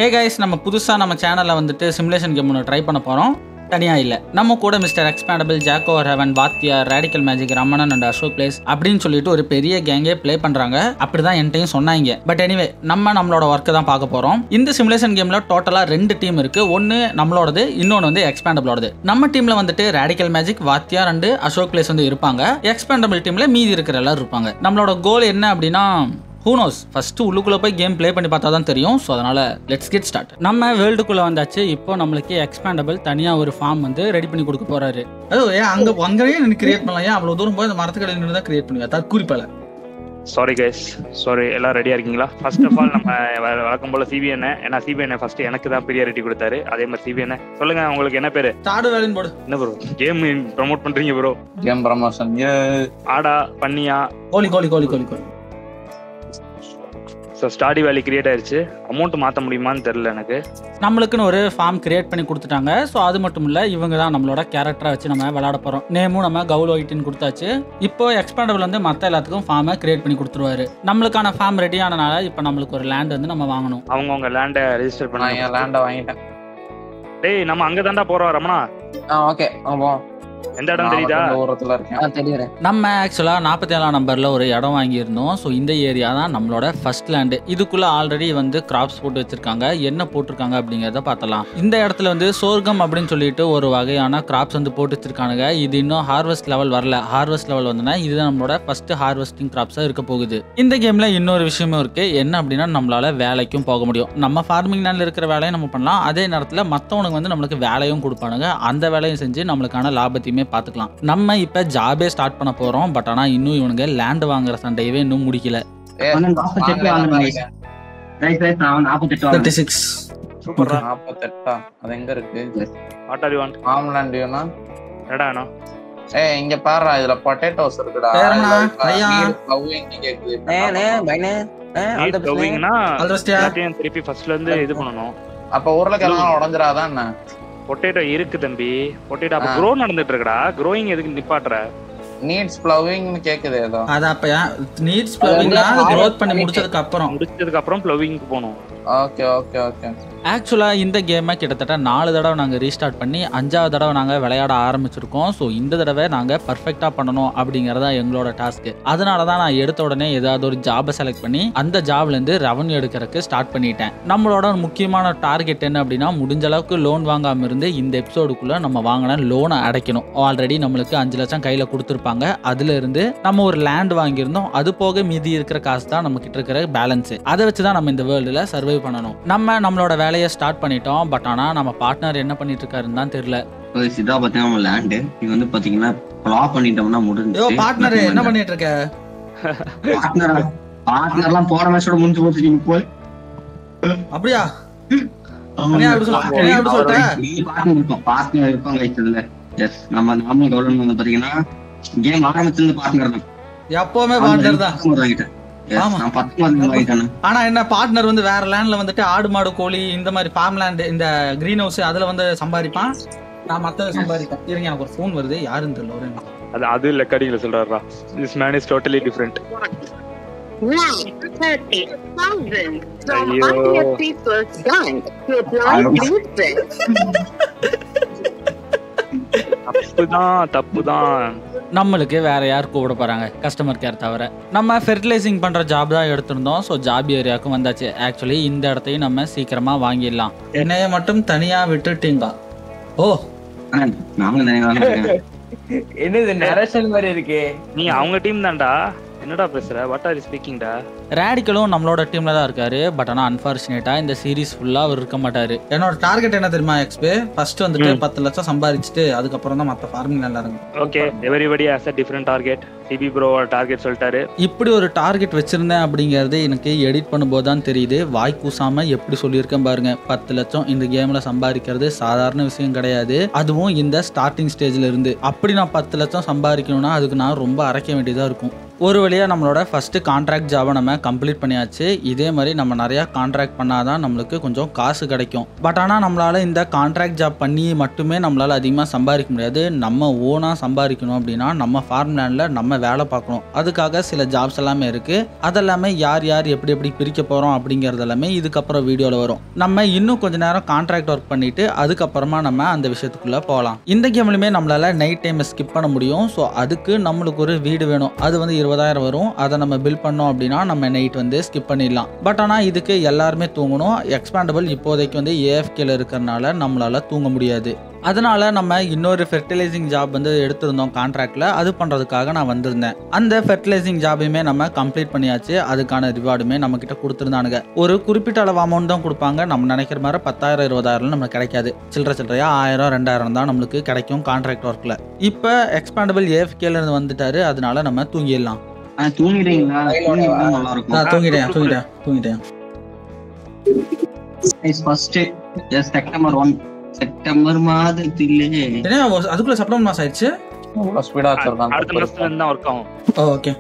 Hey guys, நம்ம புதுசா நம்ம சேனல்ல வந்துட்டு சிமுலேஷன் கேம் ஒன்று ட்ரை பண்ண போறோம். தனியா இல்ல. நம்ம கூட மிஸ்டர் எக்ஸ்பேண்டபிள், ஜாக்கோ ஹெவன், வாத்தியா, radical magic, Ramanan and Ashok blaze அப்படின்னு சொல்லிட்டு ஒரு பெரிய கேங்கே ப்ளே பண்றாங்க. அப்படிதான் என்கிட்டயும் சொன்னாங்க. பட் எனிவே நம்மளோட ஒர்க் தான் பார்க்க போறோம். இந்த சிமுலேஷன் கேம்ல டோட்டலா 2 டீம் இருக்கு. ஒன்னு நம்மளோடது, இன்னொன்னு வந்து எக்ஸ்பேண்டபிளோடது. நம்ம டீம்ல வந்துட்டு ராடிக்கல் மேஜிக், வாத்தியா அண்ட் அசோக் பிளேஸ் வந்து இருப்பாங்க. எக்ஸ்பேண்டபிள் டீம்ல மீதி இருக்கிற எல்லாரும் இருப்பாங்க. நம்மளோட கோல் என்ன அப்படின்னா who knows, ஃபர்ஸ்ட் உள்ளுக்குள்ள போய் கேம் ப்ளே பண்ணி பார்த்தா தான் தெரியும். ஸோ அதனால லெட்ஸ் கெட் ஸ்டார்ட். நம்ம வேர்ல்டுக்குள்ள வந்தாச்சு. இப்போ நம்மளுக்கு எக்ஸ்பேண்டபிள் தனியா ஒரு ஃபார்ம் வந்து ரெடி பண்ணி கொடுக்க போறாரு. அதோ அங்கேயே நின்று கிரியேட் பண்ணலாம். ஏன் அவ்வளோ தூரம் போய் அந்த மரத்துக்கடையில் நின்று தான் கிரியேட் பண்ணுவேன். தற்கூரிப்பால. Sorry guys, sorry. எல்லாம் ரெடியா இருக்கீங்களா? ஃபர்ஸ்ட் ஆஃப் ஆல் நம்ம வழக்கம் போல சிபிஎன், ஏன்னா சிபிஎன் ஃபர்ஸ்ட் எனக்கு தான் ப்ரியாரிட்டி கொடுத்தாரு. அதே மாதிரி சிபிஎன் சொல்லுங்க, உங்களுக்கு என்ன பேரு? ஸ்டார்ட் வேலைன்னு போடு. என்ன ப்ரோ கேம் ப்ரோமோட் பண்றீங்க ப்ரோ? Game promotion. ஆடா பண்ணியா? கோலி கோலி கோலி கோலி கோலி. ஸோ ஸ்டாடி வேலி கிரியேட் ஆயிடுச்சு. அமௌண்ட் மாற்ற முடியுமான்னு தெரியல எனக்கு. நம்மளுக்குன்னு ஒரு ஃபார்ம் கிரியேட் பண்ணி கொடுத்துட்டாங்க. ஸோ அது மட்டும் இல்லை, இவங்க தான் நம்மளோட கேரக்டரை வச்சு நம்ம விளையாட போகிறோம். நேமும் நம்ம கவுல் ஒயிட்டின்னு கொடுத்தாச்சு. இப்போ எக்ஸ்பேண்டபிள் வந்து மற்ற எல்லாத்துக்கும் ஃபார்மை கிரியேட் பண்ணி கொடுத்துருவாரு. நம்மளுக்கான ஃபார்ம் ரெடி ஆனனால இப்போ நம்மளுக்கு ஒரு லேண்ட் வந்து நம்ம வாங்கணும். அவங்க லேண்டை ரெஜிஸ்டர் பண்ணாங்க. லேண்டை வாங்கிட்டேன். டேய், நம்ம அங்கே தாண்டா போகிறோம் ரமணா. ஓகே, ஆமாம். எந்த இடம் தெரியுதா? தூரத்துல இருக்கேன். நம்ம ஆக்சுவலா 47ஆம் நம்பர்ல ஒரு இடம் வாங்கியிருந்தோம். ஸோ இந்த ஏரியா தான் நம்மளோட ஃபர்ஸ்ட் லேண்டு. இதுக்குள்ள ஆல்ரெடி வந்து கிராப்ஸ் போட்டு வச்சிருக்காங்க. என்ன போட்டிருக்காங்க அப்படிங்கிறத பார்த்தலாம். இந்த இடத்துல வந்து சோர்க்கம் அப்படின்னு சொல்லிட்டு ஒரு வகையான கிராப்ஸ் வந்து போட்டு வச்சிருக்கானுங்க. இது இன்னும் ஹார்வெஸ்ட் லெவல் வரல. ஹார்வெஸ்ட் லெவல் வந்தனா இதுதான் நம்மளோட ஃபர்ஸ்ட் ஹார்வெஸ்டிங் கிராப்ஸா இருக்க போகுது. இந்த கேம்ல இன்னொரு விஷயமும் இருக்கு. என்ன அப்படின்னா, நம்மளால வேலைக்கும் போக முடியும். நம்ம ஃபார்மிங் லேண்ட்ல இருக்கிற வேலையை நம்ம பண்ணலாம். அதே நேரத்தில் மற்றவனுக்கு வந்து நம்மளுக்கு வேலையும் கொடுப்பானுங்க. அந்த வேலையும் செஞ்சு நம்மளுக்கான லாபத்தையுமே பார்த்துக்கலாம். நம்ம இப்ப ஜாபே ஸ்டார்ட் பண்ண போறோம். பட் ஆனா இன்னும் இவனுங்க லேண்ட் வாங்குற சண்டையவே இன்னும் முடிக்கல. 36 சூப்பரா. 48 அது எங்க இருக்கு? What are you want? ஆம்லாண்ட் யூனா எடானோ. இங்க பாருடா, இதுல பொட்டேட்டோஸ் இருக்குடா. பேரண்ணா, ஐயா. ப்ளவிங் கேக்குது. எல்லாத்தையும் திருப்பி ஃபர்ஸ்ட்ல இருந்து இது பண்ணணும். அப்ப உருளைக்கிழங்கு உடைஞ்சிராதான் என்ன? பொட்டேட்டோ இருக்கு தம்பி. பொட்டேட்டோ அப்ப க்ரோ நடந்துட்டு இருக்குடா. க்ரோயிங் எதுக்கு நிப்பாட்ற? நீட்ஸ் ப்ளவிங்னு கேக்குது ஏதோ. அது அப்ப நீட்ஸ் ப்ளவிங்னா க்ரோத் பண்ணி முடிச்சதுக்கு அப்புறம் ப்ளவிங்க்கு போணும். Okay okay okay. ஆக்சுவலா இந்த கேமை கிட்டத்தட்ட 4 தடவை நாங்க ரீஸ்டார்ட் பண்ணி 5வது தடவை நாங்க விளையாட ஆரம்பிச்சிருக்கோம். ஸோ இந்த தடவை நாங்க பர்ஃபெக்டா பண்ணணும் அப்படிங்கறதா எங்களோட டாஸ்க். அதனாலதான் நான் எடுத்த உடனே ஏதாவது ஒரு ஜாபை செலக்ட் பண்ணி அந்த ஜாப்ல இருந்து ரெவன்யூ எடுக்கிறதுக்கு ஸ்டார்ட் பண்ணிட்டேன். நம்மளோட முக்கியமான டார்கெட் என்ன அப்படின்னா, முடிஞ்ச அளவுக்கு லோன் வாங்காம இருந்து இந்த எபிசோடுக்குள்ள நம்ம வாங்கின லோனை அடைக்கணும். ஆல்ரெடி நம்மளுக்கு 5 லட்சம் கையில கொடுத்துருப்பாங்க. அதுல இருந்து நம்ம ஒரு லேண்ட் வாங்கியிருந்தோம். அது போக மீதி இருக்கிற காசு தான் நம்ம கிட்ட இருக்கிற பேலன்ஸ். அதை வச்சுதான் நம்ம இந்த வேர்ல்டுல சர்வை பண்ணணும். நம்மளோட வேலையை ஸ்டார்ட் பண்ணிட்டோம். பட் ஆனா நம்ம பார்ட்னர் என்ன பண்ணிட்டு இருக்காருன்னு தான் தெரியல. இதா பாத்தீங்கன்னா நம்ம லேண்ட் இது வந்து பாத்தீங்கன்னா ப்ளாப் பண்ணிட்டோம்னா முடிஞ்சு. பார்ட்னர் என்ன பண்ணிட்டு இருக்க? பார்ட்னர்லாம் போற மேட்சோட முடிஞ்சு போச்சு. நீங்க போய் அப்படியா? பார்ட்னர் இருப்பாங்க இதுல. எஸ், நம்ம நார்மல் கவர்மெண்ட் வந்து பாத்தீங்கன்னா கேம் ஆரம்பிச்சிருந்து பார்ட்னர் தான். எப்பவுமே பார்ட்னர் தான். ஆனா என்ன, பார்ட்னர் வந்து வேற லேண்ட்ல வந்துட்டு ஆடு மாடு கோழி இந்த மாதிரி ஃபார்ம் லேண்ட், இந்த கிரீன் ஹவுஸ் அதுல வந்து சம்பாதிப்பான். நான் மத்தத சம்பாதிப்பேன். இருங்க, எனக்கு ஒரு ஃபோன் வருது. யாருன்னு தெரியல. அது இல்ல, கடியில சொல்றாரா. This man is totally different. Now 30,000 from IFC's bank to apply blueprint. தப்புதான். நம்மளுக்கு வேற யார் கூப்பிட போறாங்க? கஸ்டமர் கேர் தவிர. நம்ம ஃபெர்டிலைசிங் பண்ற ஜாப் தான் எடுத்திருந்தோம். ஸோ ஜாப் ஏரியாவுக்கும் வந்தாச்சு. ஆக்சுவலி இந்த இடத்தையும் நம்ம சீக்கிரமா வாங்கிடலாம். என்னைய மட்டும் தனியா விட்டுட்டீங்க. ஓ, என்னது நரேஷன் மாதிரி இருக்கு? நீ அவங்க டீம் தான்டா. என்னடா பேசுற? வாட் ஆர் யூ ஸ்பீக்கிங் டா? ராடிக்கலும் நம்மளோட டீம்ல தான் இருக்காரு. பட் ஆனா அன்பார்ச்சுனேட்டா இந்த சீரீஸ் ஃபுல்லா அவர் இருக்க மாட்டாரு. என்னோட டார்கெட் என்ன தெரியுமா எக்ஸ்பே? ஃபர்ஸ்ட் வந்துட்டு 10 லட்சம் சம்பாதிச்சுட்டு அதுக்கப்புறம் தான் மற்ற ஃபார்மிங் நல்லா இருக்கும். Okay, everybody has a different target. Sibi bro target சொல்லிட்டாரு. இப்படி ஒரு டார்கெட் வச்சிருந்தேன் அப்படிங்கிறது எனக்கு எடிட் பண்ணும்போது தான் தெரியுது. வாய் கூசாம எப்படி சொல்லியிருக்கேன் பாருங்க. 10 லட்சம் இந்த கேம்ல சம்பாதிக்கிறது சாதாரண விஷயம் கிடையாது. அதுவும் இந்த ஸ்டார்டிங் ஸ்டேஜ்ல இருந்து. அப்படி நான் 10 லட்சம் சம்பாதிக்கணும்னா அதுக்கு நான் ரொம்ப அரைக்க வேண்டியதா இருக்கும். ஒரு வழியாக நம்மளோட ஃபஸ்ட்டு கான்ட்ராக்ட் ஜாபை நம்ம கம்ப்ளீட் பண்ணியாச்சு. இதே மாதிரி நம்ம நிறையா கான்ட்ராக்ட் பண்ணால் தான் நம்மளுக்கு கொஞ்சம் காசு கிடைக்கும். பட் ஆனால் நம்மளால் இந்த கான்ட்ராக்ட் ஜாப் பண்ணி மட்டுமே நம்மளால் அதிகமாக சம்பாதிக்க முடியாது. நம்ம ஓனாக சம்பாதிக்கணும் அப்படின்னா நம்ம ஃபார்ம் லேண்டில் நம்ம வேலை பார்க்கணும். அதுக்காக சில ஜாப்ஸ் எல்லாமே இருக்குது. அதெல்லாமே யார் யார் எப்படி எப்படி பிரிக்க போகிறோம் அப்படிங்கிறது எல்லாமே இதுக்கப்புறம் வீடியோவில் வரும். நம்ம இன்னும் கொஞ்சம் நேரம் கான்ட்ராக்ட் ஒர்க் பண்ணிவிட்டு அதுக்கப்புறமா நம்ம அந்த விஷயத்துக்குள்ளே போகலாம். இந்த கேம்லையுமே நம்மளால் நைட் டைமை ஸ்கிப் பண்ண முடியும். ஸோ அதுக்கு நம்மளுக்கு ஒரு வீடு வேணும். அது வந்து 20,000 வரும். அதை நம்ம பில் பண்ணோம் அப்படின்னா நம்ம நைட் வந்து ஸ்கிப் பண்ணிடலாம். பட் ஆனால் இதுக்கு எல்லாருமே தூங்கணும். எக்ஸ்பேண்டபிள் இப்போதைக்கு வந்து ஏஎஃப்கேல இருக்கிறனால நம்மளால தூங்க முடியாது. அதனால நம்ம இன்னொரு ஃபெர்டிலைசிங் ஜாப் வந்து எடுத்திருந்தோம் கான்ட்ராக்டில். அது பண்ணுறதுக்காக நான் வந்திருந்தேன். அந்த ஃபெர்டிலைசிங் ஜாபையுமே நம்ம கம்ப்ளீட் பண்ணியாச்சு. அதுக்கான ரிவார்டுமே நம்மக்கிட்ட கொடுத்துருந்தானுங்க. ஒரு குறிப்பிட்ட அளவு அமௌண்ட் தான் கொடுப்பாங்க. நம்ம நினைக்கிற மாதிரி 10,000 20,000 நம்மளுக்கு கிடைக்காது. சில்லறையா 1000 2000 தான் நம்மளுக்கு கிடைக்கும் கான்ட்ராக்ட் ஒர்க்கில். இப்போ எக்ஸ்பேண்டபிள் ஏஎஃப்கேல இருந்து வந்துட்டாரு. அதனால நம்ம தூங்கிடலாம். தூங்கிடுறீங்களா? நல்லா இருக்கும். தூங்கிட்டேன். செப்டம்பர் மாதத்திலே அதுக்குள்ள செப்டம்பர் மாசம் ஆயிடுச்சு. ஸ்பீடா வச்சிருக்கான். அடுத்த மாசத்துல இருந்து தான் ஒர்க் ஆகும். Okay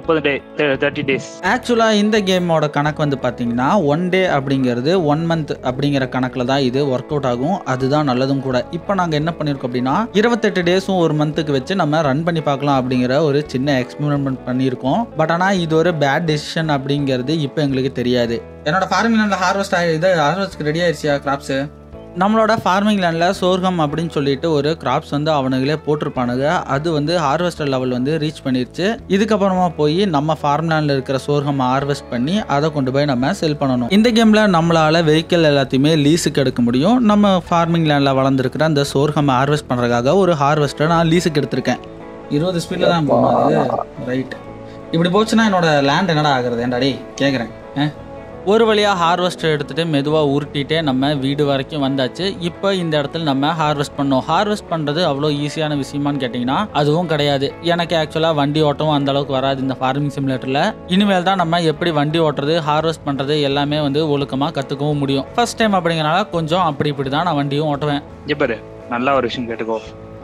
30 days. ஆக்சுவலாக இந்த கேமோட கணக்கு வந்து பார்த்தீங்கன்னா 1 day அப்படிங்கிறது 1 month அப்படிங்கிற கணக்கில் தான் இது ஒர்க் அவுட் ஆகும். அதுதான் நல்லதும் கூட. இப்போ நாங்கள் என்ன பண்ணியிருக்கோம் அப்படின்னா 28 டேஸும் ஒரு மந்த்துக்கு வச்சு நம்ம ரன் பண்ணி பார்க்கலாம் அப்படிங்கிற ஒரு சின்ன எக்ஸ்பெரிமெண்ட் பண்ணியிருக்கோம். பட் ஆனால் இது ஒரு பேட் டெசிஷன் அப்படிங்கிறது இப்போ எங்களுக்கு தெரியாது. என்னோட ஃபார்மிங் லேண்டில் ஹார்வெஸ்ட் ரெடி ஆயிடுச்சியா கிராப்ஸு? நம்மளோட ஃபார்மிங் லேண்டில் சோர்கம் அப்படின்னு சொல்லிட்டு ஒரு கிராப்ஸ் வந்து அவனுங்களே போட்டிருப்பானுங்க. அது வந்து ஹார்வெஸ்டர் லெவல் வந்து ரீச் பண்ணிருச்சு. இதுக்கப்புறமா போய் நம்ம ஃபார்ம் லேண்டில் இருக்கிற சோர்கம் ஹார்வெஸ்ட் பண்ணி அதை கொண்டு போய் நம்ம செல் பண்ணணும். இந்த கேமில் நம்மளால் வெஹிக்கிள் எல்லாத்தையுமே லீஸுக்கு எடுக்க முடியும். நம்ம ஃபார்மிங் லேண்டில் வளர்ந்துருக்கிற அந்த சோர்கம் ஹார்வெஸ்ட் பண்ணுறதுக்காக ஒரு ஹார்வெஸ்டர் நான் லீஸுக்கு எடுத்திருக்கேன். 20 ஸ்பீடில் தான் போகும். ரைட், இப்படி போச்சுன்னா என்னோட லேண்ட் என்னடா ஆகுறது? ஏன்டாடி கேட்குறேன். ஒரு வழியாக ஹார்வெஸ்டர் எடுத்துகிட்டு மெதுவாக உருட்டிகிட்டே நம்ம வீடு வரைக்கும் வந்தாச்சு. இப்போ இந்த இடத்துல நம்ம ஹார்வெஸ்ட் பண்ணோம். ஹார்வெஸ்ட் பண்ணுறது அவ்வளோ ஈஸியான விஷயமானு கேட்டிங்கன்னா அதுவும் கிடையாது. எனக்கு ஆக்சுவலாக வண்டி ஓட்டவும் அந்தளவுக்கு வராது இந்த ஃபார்மிங் சிமுலேட்டரில். இனிமேல் தான் நம்ம எப்படி வண்டி ஓட்டுறது, ஹார்வெஸ்ட் பண்ணுறது எல்லாமே வந்து ஒழுக்கமாக கற்றுக்கவும் முடியும். ஃபர்ஸ்ட் டைம் அப்படிங்கிறனால கொஞ்சம் அப்படி இப்படி தான் நான் வண்டியும் ஓட்டுவேன். இப்போ நல்லா ஒரு விஷயம் கேட்டுக்கோ.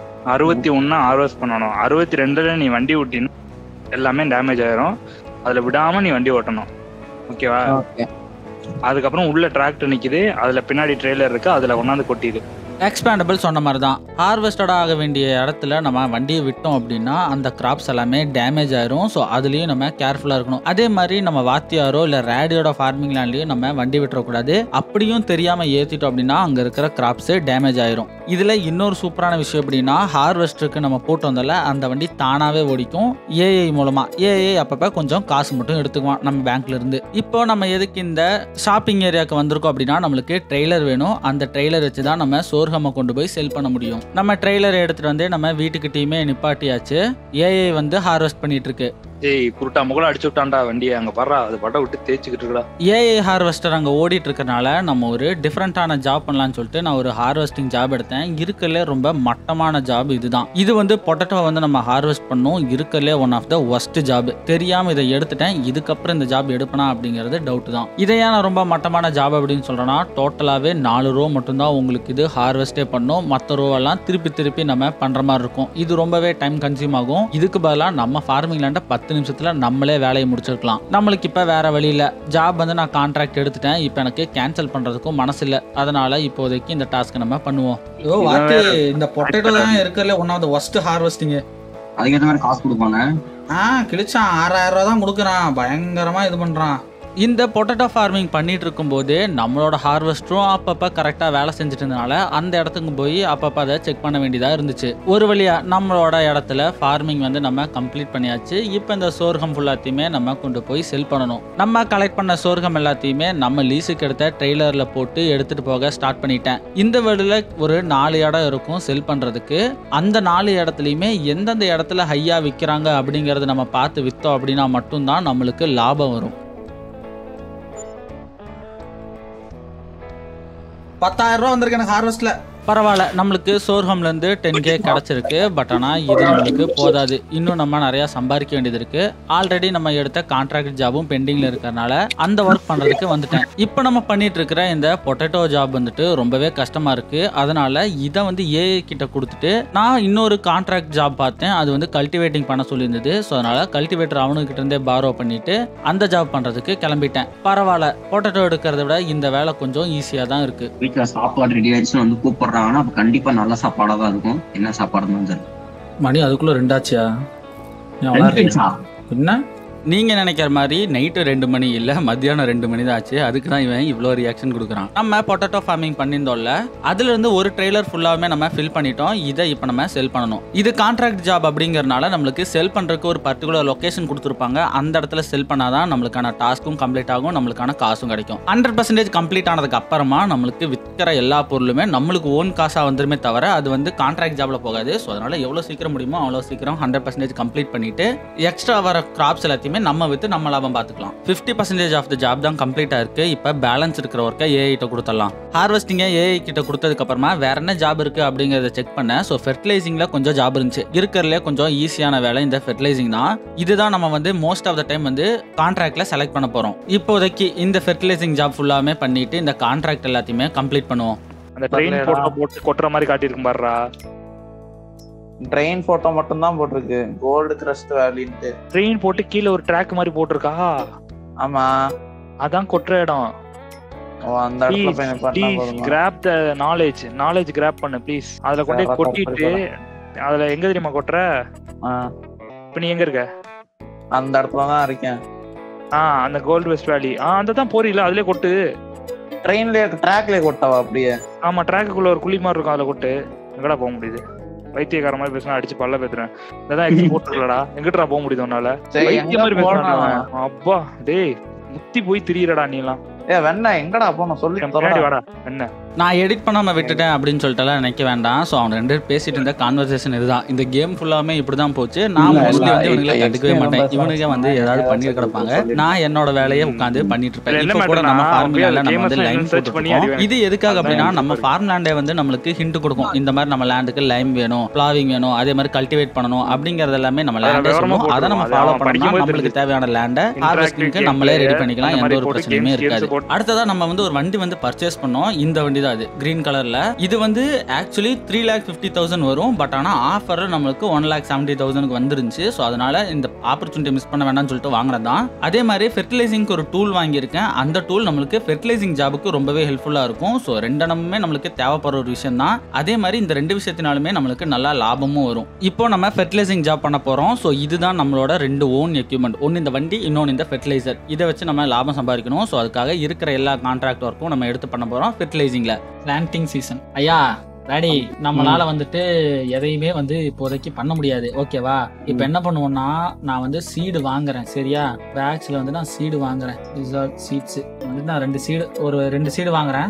61 ஹார்வெஸ்ட் பண்ணணும். 62 நீ வண்டி ஓட்டினா எல்லாமே டேமேஜ் ஆயிரும். அதில் விடாமல் நீ வண்டி ஓட்டணும். ஓகேவா? அதுக்கப்புறம் உள்ள டிராக்டர் நிக்குது, அதுல பின்னாடி ட்ரெய்லர் இருக்கு, அதுல ஒன்னாந்து கொட்டிடு. எக்ஸ்பேண்டபிள் சொன்ன மாதிரி தான் ஹார்வெஸ்டடாக ஆக வேண்டிய இடத்துல நம்ம வண்டியை விட்டோம் அப்படின்னா அந்த கிராப்ஸ் எல்லாமே டேமேஜ் ஆயிரும். ஸோ அதுலேயும் நம்ம கேர்ஃபுல்லாக இருக்கணும். அதே மாதிரி நம்ம வாத்தியாரோ இல்லை ரேடியோட ஃபார்மிங் லேண்ட்லையும் நம்ம வண்டி விட்டுறக்கூடாது. அப்படியும் தெரியாமல் ஏற்றிட்டோம் அப்படின்னா அங்கே இருக்கிற கிராப்ஸு டேமேஜ் ஆயிரும். இதில் இன்னொரு சூப்பரான விஷயம் அப்படின்னா ஹார்வெஸ்டருக்கு நம்ம போட்டு வந்தால அந்த வண்டி தானாகவே ஓடிக்கும் ஏஐ மூலமாக. ஏஐ அப்பப்போ கொஞ்சம் காசு மட்டும் எடுத்துக்குவான் நம்ம பேங்க்ல இருந்து. இப்போ நம்ம எதுக்கு இந்த ஷாப்பிங் ஏரியாவுக்கு வந்திருக்கோம் அப்படின்னா நம்மளுக்கு ட்ரெய்லர் வேணும். அந்த ட்ரெய்லர் வச்சு தான் நம்ம சோர்கம்மை கொண்டு போய் செல் பண்ண முடியும். நம்ம ட்ரெய்லர் எடுத்துட்டு வந்து நம்ம வீட்டுக்கிட்டையுமே நிப்பாட்டியாச்சு. ஏஐ வந்து ஹார்வெஸ்ட் பண்ணிட்டு இருக்கு. ஏய் குருட்டா முகல அடிச்சு விட்டான்டா வண்டியை. அங்க பாறா அது பட்ட விட்டு தேய்ச்சிக்கிட்டு இருக்கடா. ஏஐ ஹார்வெஸ்டர் அங்கே ஓடிட்டு இருக்கறனால நம்ம ஒரு டிஃப்ரெண்டான ஜாப் பண்ணலாம்னு சொல்லிட்டு நான் ஒரு ஹார்வெஸ்டிங் ஜாப் எடுத்தேன். இருக்கல ரொம்ப மட்டமான ஜாப் இதுதான். இது வந்து பொட்டேட்டோ வந்து நம்ம ஹார்வெஸ்ட் பண்ணோம். இருக்கல one of the worst job. தெரியாம இதை எடுத்துட்டேன். இதுக்கப்புறம் இந்த ஜாப் எடுப்பனா அப்படிங்கிறது டவுட் தான். இதையா நான் ரொம்ப மட்டமான ஜாப் அப்படின்னு சொல்றேன்னா டோட்டலாவே 4 ரோ மட்டும்தான் உங்களுக்கு இது ஹார்வெஸ்டே பண்ணும். மற்ற ரோ எல்லாம் திருப்பி நம்ம பண்ற மாதிரி இருக்கும். இது ரொம்பவே டைம் கன்சியூம் ஆகும். இதுக்கு பதிலாக நம்ம ஃபார்மிங் லேண்ட 10 நிமிஷத்துல நம்மளே வேலையை முடிச்சிருக்கலாம். நம்மளுக்கு இப்ப வேற வழி இல்ல. ஜாப் வந்து நான் கான்ட்ராக்ட் எடுத்துட்டேன். இப்ப எனக்கு கேன்சல் பண்றதுக்கும் மனசு இல்ல. அதனால இப்போதைக்கு இந்த டாஸ்க் நம்ம பண்ணுவோம். இந்த பொட்டேட்டோ தான் இருக்கிறதுல one of the worst harvesting. அதுக்கு ஏத்த மாதிரி காசு கொடுப்பாங்க. கிழிச்சான் 6000 ரூபா தான் கொடுக்குறான். பயங்கரமா இது பண்றான். இந்த பொட்டேட்டோ ஃபார்மிங் பண்ணிட்டு இருக்கும்போது நம்மளோட ஹார்வெஸ்டரும் அப்பப்போ கரெக்டாக வேலை செஞ்சுட்டு இருந்தனால அந்த இடத்துக்கு போய் அப்பப்போ அதை செக் பண்ண வேண்டியதாக இருந்துச்சு. ஒரு வழியாக நம்மளோட இடத்துல ஃபார்மிங் வந்து நம்ம கம்ப்ளீட் பண்ணியாச்சு. இப்போ இந்த சோர்கம் ஃபுல்லாத்தையுமே நம்ம கொண்டு போய் செல் பண்ணணும். நம்ம கலெக்ட் பண்ண சோர்கம் எல்லாத்தையுமே நம்ம லீஸுக்கு எடுத்த ட்ரெய்லரில் போட்டு எடுத்துகிட்டு போக ஸ்டார்ட் பண்ணிட்டேன். இந்த வேர்டில் ஒரு 4 இடம் இருக்கும் செல் பண்ணுறதுக்கு. அந்த 4 இடத்துலையுமே எந்தெந்த இடத்துல ஹையாக விற்கிறாங்க அப்படிங்கிறத நம்ம பார்த்து விற்றோம் அப்படின்னா மட்டும்தான் நம்மளுக்கு லாபம் வரும். 10,000 ரூபா வந்திருக்கு எனக்கு ஹார்வெஸ்ட்ல. பரவாயில்ல, நம்மளுக்கு சோர்ஹம்லேருந்து 10K கிடச்சிருக்கு. பட் ஆனால் இது நம்மளுக்கு போதாது, இன்னும் நம்ம நிறையா சம்பாதிக்க வேண்டியது இருக்கு. ஆல்ரெடி நம்ம எடுத்த கான்ட்ராக்ட் ஜாபும் பெண்டிங்கில் இருக்கிறனால அந்த ஒர்க் பண்ணுறதுக்கு வந்துட்டேன். இப்போ நம்ம பண்ணிட்டு இருக்கிற இந்த பொட்டேட்டோ ஜாப் வந்துட்டு ரொம்பவே கஷ்டமாக இருக்கு. அதனால இதை வந்து ஏஐ கிட்ட கொடுத்துட்டு நான் இன்னொரு கான்ட்ராக்ட் ஜாப் பார்த்தேன். அது வந்து கல்டிவேட்டிங் பண்ண சொல்லியிருந்தது. ஸோ அதனால கல்டிவேட்டர் அவனுக்கிட்ட இருந்தே பாரோ பண்ணிட்டு அந்த ஜாப் பண்ணுறதுக்கு கிளம்பிட்டேன். பரவாயில்ல, பொட்டேட்டோ எடுக்கிறத விட இந்த வேலை கொஞ்சம் ஈஸியாக தான் இருக்கு. வீட்டுல சாப்பாடு ரெடி ஆயிடுச்சுன்னு வந்து கூப்பிடுறாங்கன்னா அப்ப கண்டிப்பா நல்ல சாப்பாடா தான் இருக்கும். என்ன சாப்பாடு தான் தெரியல. மணி அதுக்குள்ள 2 ஆச்சியா? என்ன நீங்க நினைக்கிற மாதிரி நைட்டு 2 மணி இல்ல, மத்தியானம் 2 மணி தான் ஆச்சு. அதுக்கு தான் இவன் இவ்வளோ ரியாக்ஷன் கொடுக்குறான். நம்ம பொட்டேட்டோ ஃபார்மிங் பண்ணியிருந்தோம்ல, அதுல இருந்து ஒரு ட்ரெய்லர் ஃபுல்லாவே நம்ம ஃபில் பண்ணிட்டோம். இதை இப்போ நம்ம செல் பண்ணணும். இது கான்ட்ராக்ட் ஜாப் அப்படிங்கறனால நம்மளுக்கு செல் பண்றதுக்கு ஒரு பர்டிகுலர் லொகேஷன் கொடுத்துருப்பாங்க. அந்த இடத்துல செல் பண்ணாதான் நம்மளுக்கான டாஸ்க்கும் கம்ப்ளீட் ஆகும், நம்மளுக்கான காசும் கிடைக்கும். 100% கம்ப்ளீட் ஆனதுக்கு அப்புறமா நம்மளுக்கு விற்கிற எல்லா பொருளுமே நம்மளுக்கு ஓன் காசா வந்துருமே தவிர அது வந்து கான்ட்ராக்ட் ஜாப்ல போகாது. ஸோ அதனால எவ்வளவு சீக்கிரம் முடியுமோ அவ்வளோ சீக்கிரம் 100% கம்ப்ளீட் பண்ணிட்டு எக்ஸ்ட்ரா வர கிராப்ஸ் எல்லாத்தையுமே நம்ம வித்து நம்ம லாபம் பார்த்துக்கலாம். 50% ஆஃப் த ஜாப் தான் கம்ப்ளீட்டா இருக்கு. இப்போ பேலன்ஸ் இருக்கிற ஒர்க்கை ஏஐ கிட்ட கொடுத்துடலாம். ஹார்வெஸ்டிங்க ஏஐ கிட்ட கொடுத்ததுக்கு அப்புறமா வேற என்ன ஜாப் இருக்கு அப்படிங்கறத செக் பண்ண. ஸோ ஃபெர்டிலைசிங்ல கொஞ்சம் ஜாப் இருந்துச்சு. இருக்கிறதுல கொஞ்சம் ஈஸியான வேலை இந்த ஃபெர்டிலைசிங் தான். இதுதான் நம்ம வந்து மோஸ்ட் ஆஃப் த டைம் வந்து கான்ட்ராக்ட்ல செலக்ட் பண்ண போறோம். இப்போதைக்கு இந்த ஃபெர்டிலைசிங் ஜாப் ஃபுல்லாமே பண்ணிட்டு இந்த கான்ட்ராக்ட் எல்லாத்தையுமே கம்ப்ளீட் பண்ணுவோம். அந்த ட்ரெயின் போட்டோ போட்டு கொட்டுற மாதிரி காட்டியிருக்கும் பாருடா. ட்ரெயின் போட்டோ மட்டும் தான் போட்டிருக்கு, கோல்டு கிரஸ்ட் வேலின்ட்டு. ட்ரெயின் போட்டு கீழே ஒரு ட்ராக் மாதிரி போட்டிருக்கா. ஆமா, அதான் கொட்டுற இடம். அந்த இடத்துல போய் பண்ணா போதுமா? கிராப் த நாலேஜ் கிராப் பண்ணு ப்ளீஸ். அதுல கொண்டு போய் கொட்டிட்டு அதுல எங்க தெரியுமா கொட்டுற? இப்ப நீ எங்க இருக்க? அந்த இடத்துல தான் இருக்கேன். அந்த கோல்டு வெஸ்ட் வேலி. அந்த தான் போறீல, அதுலயே கொட்டு. ட்ரெயின்லயே ட்ராக்லயே கொட்டவா அப்படியே? ஆமா, ட்ராக்குள்ள ஒரு குழி மாதிரி இருக்கும், அதுல கொட்டு. எங்கடா போக முடியுது? வைத்தியக்கார மாதிரி பேசினா அடிச்சு பல்ல பேத்துறேன். இதான் எக்ஸி போட்டுருக்கலடா, எங்கிட்டா போக முடியுது உன்னால? வைத்திய மாதிரி பேசுறான். அப்பா டேய், முத்தி போய் திரியறடா நீ எல்லாம். வெண்ணா எங்கடா போன சொல்லி வாடா. என்ன நான் எடிட் பண்ணாம விட்டுட்டேன் அப்படின்னு சொல்லிட்டுலாம் நினைக்க வேண்டாம். ஸோ அவன் 2 பேரும் பேசிட்டு இருந்த கான்வர்சேஷன் இதுதான். இந்த கேம் ஃபுல்லாமே இப்படிதான் போச்சு. நான் மோஸ்ட்லி வந்து இவங்களை கண்டுக்கவே மாட்டேன். இவனுங்க வந்து ஏதாவது பண்ணி கிடப்பாங்க, நான் என்னோட வேலையை உட்காந்து பண்ணிட்டு இருப்பேன். இப்போ கூட நம்ம ஃபார்ம்லேண்ட்ல நம்ம வந்து லைன் போட்டுருக்கோம். இது எதுக்காக அப்படின்னா நம்ம ஃபார்ம் லேண்டே வந்து நம்மளுக்கு ஹிண்ட் கொடுக்கும். இந்த மாதிரி நம்ம லேண்டுக்கு லைம் வேணும், பிளாவிங் வேணும், அதே மாதிரி கல்டிவேட் பண்ணணும் அப்படிங்கறது எல்லாமே நம்ம லேண்டே சொல்லுவோம். அதை நம்ம ஃபாலோ பண்ணா நம்மளுக்கு தேவையான லேண்டை ஹார்வெஸ்டிங்க்கு நம்மளே ரெடி பண்ணிக்கலாம். எந்த ஒரு பிரச்சனையுமே இருக்காது. அடுத்ததா நம்ம வந்து ஒரு வண்டி வந்து பர்ச்சேஸ் பண்ணோம். இந்த வண்டி தான் அது, கிரீன் கலர்ல. இது வந்து ஆக்சுவலி 3,50,000 வரும். பட் ஆனா ஆஃபர்ல நம்மளுக்கு 1,70,000 வந்துருந்துச்சு. ஸோ அதனால இந்த ஆப்பர்ச்சுனிட்டி மிஸ் பண்ண வேண்டாம்னு சொல்லிட்டு வாங்குறதான். அதே மாதிரி ஃபெர்டிலைசிங்க்கு ஒரு டூல் வாங்கியிருக்கேன். அந்த டூல் நம்மளுக்கு ஃபெர்டிலைசிங் ஜாபுக்கு ரொம்பவே ஹெல்ப்ஃபுல்லா இருக்கும். ஸோ ரெண்டனமுமே நம்மளுக்கு தேவைப்படுற ஒரு விஷயம் தான். அதே மாதிரி இந்த 2 விஷயத்தினாலுமே நம்மளுக்கு நல்லா லாபமும் வரும். இப்போ நம்ம ஃபெர்டிலைசிங் ஜாப் பண்ண போறோம். ஸோ இதுதான் நம்மளோட 2 ஓன் எக்யூப்மெண்ட். ஒன்னு இந்த வண்டி, இன்னொன்று இந்த ஃபெர்டிலைசர். இதை வச்சு நம்ம லாபம் சம்பாதிக்கணும். ஸோ அதுக்காக இருக்கிற எல்லா கான்ட்ராக்ட் ஒர்க்கும் நம்ம எடுத்து பண்ண போறோம் ஃபெர்டிலைசிங்ல. பிளான்டிங் சீசன் ஐயா ரெடி. நம்மளால வந்துட்டு எதையுமே வந்து இப்போதைக்கு பண்ண முடியாது, ஓகேவா? இப்போ என்ன பண்ணுவோம்னா, நான் வந்து சீடு வாங்குறேன், சரியா? பேக்ஸ்ல வந்து நான் சீடு வாங்குறேன். சீட்ஸ் வந்து நான் 2 சீடு வாங்குறேன்,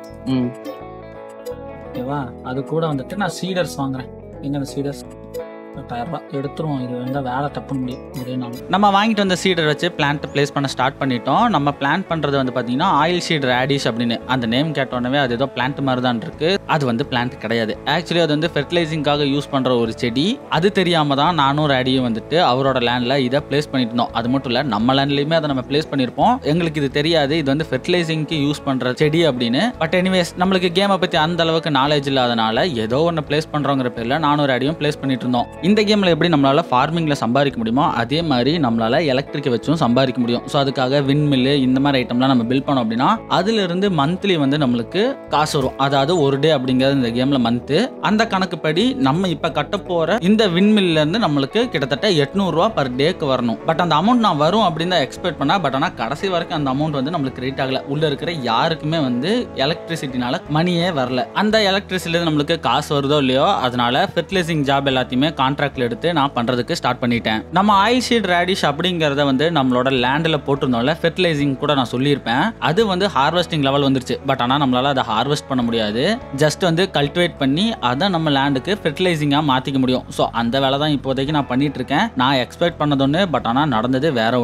ஓகேவா? அது கூட வந்துட்டு நான் சீடர்ஸ் வாங்குறேன். எங்க சீடர்ஸ் 1000 ரூபாய் எடுத்துருவோம். இது வந்து வேலை தப்பு முடியும் ஒரே நாள். நம்ம வாங்கிட்டு வந்த சீடர் வச்சு பிளான்ட் பிளேஸ் பண்ண ஸ்டார்ட் பண்ணிட்டோம். நம்ம பிளான்ட் பண்றது வந்து பாத்தீங்கன்னா ஆயில் சீட் ரேடிஷ் அப்படின்னு. அந்த நேம் கேட்டோன்னே அது ஏதோ பிளான்ட் மாதிரி தான் இருக்கு. அது வந்து பிளான்ட் கிடையாது. ஆக்சுவலி அது வந்து ஃபெர்டிலைசிங்காக யூஸ் பண்ற ஒரு செடி. அது தெரியாம தான் நானும் ரேடியும் வந்துட்டு அவரோட லேண்ட்ல இதை பிளேஸ் பண்ணிட்டு இருந்தோம். அது மட்டும் இல்ல, நம்ம லேண்ட்லயுமே அதை நம்ம பிளேஸ் பண்ணிருப்போம். எங்களுக்கு இது தெரியாது இது வந்து ஃபெர்டிலைசிங்க்கு யூஸ் பண்ற செடி அப்படின்னு. பட் எனிவேஸ், நம்மளுக்கு கேமை பத்தி அந்த அளவுக்கு நாலேஜ் இல்லாதனால ஏதோ ஒன்று பிளேஸ் பண்றோங்கிற பேர்ல நானும் ரேடியும் பிளேஸ் பண்ணிட்டு இருந்தோம். இந்த கேம்ல எப்படி நம்மளால ஃபார்மிங்ல சம்பாதிக்க முடியுமோ அதே மாதிரி நம்மளால எலக்ட்ரிக் வச்சும் சம்பாதிக்க முடியும். ஸோ அதுக்காக விண்மில்லு இந்த மாதிரி ஐட்டம்லாம் நம்ம பில்ட் பண்ணோம் அப்படின்னா அதுல இருந்து மந்த்லி வந்து நம்மளுக்கு காசு வரும். அதாவது ஒரு டே அப்படிங்கிறது இந்த கேம்ல மந்த். அந்த கணக்குப்படி நம்ம இப்ப கட்ட போற இந்த விண்மில்ல இருந்து நம்மளுக்கு கிட்டத்தட்ட 800 ரூபாய் பர் டேக்கு வரணும். பட் அந்த அமௌண்ட் நான் வரும் அப்படின்னு தான் எக்ஸ்பெக்ட் பண்ணா. பட் ஆனா கடைசி வரைக்கும் அந்த அமௌண்ட் வந்து நம்மளுக்கு கிரெடிட் ஆகல. உள்ள இருக்கிற யாருக்குமே வந்து எலக்ட்ரிசிட்டினால மணியே வரல. அந்த எலக்ட்ரிசிட்டில நம்மளுக்கு காசு வருதோ இல்லையோ, அதனால ஃபெர்டிலைசிங் ஜாப் எல்லாத்தையுமே கான்ட்ராக்ட்ல எடுத்து நான் பண்றதுக்கு ஸ்டார்ட் பண்ணிட்டேன். நம்ம ஆயில் சீட் ரேடிஷ் அப்படிங்கறத வந்து நம்மளோட லேண்ட்ல போட்டிருந்தோம்ல, ஃபெர்டிலைசிங் கூட நான் சொல்லியிருப்பேன். அது வந்து ஹார்வெஸ்டிங் லெவல் வந்துருச்சு. பட் ஆனா நம்மளால அதை ஹார்வெஸ்ட் பண்ண முடியாது. ஜஸ்ட் வந்து கல்டிவேட் பண்ணி அதை நம்ம லேண்டுக்கு ஃபெர்டிலைசிங்கா மாத்திக்க முடியும். ஸோ அந்த வேலை தான் இப்போதைக்கு நான் பண்ணிட்டு இருக்கேன். நான் எக்ஸ்பெக்ட் பண்ணது ஒன்று, பட் ஆனா நடந்தது வேற ஒன்று.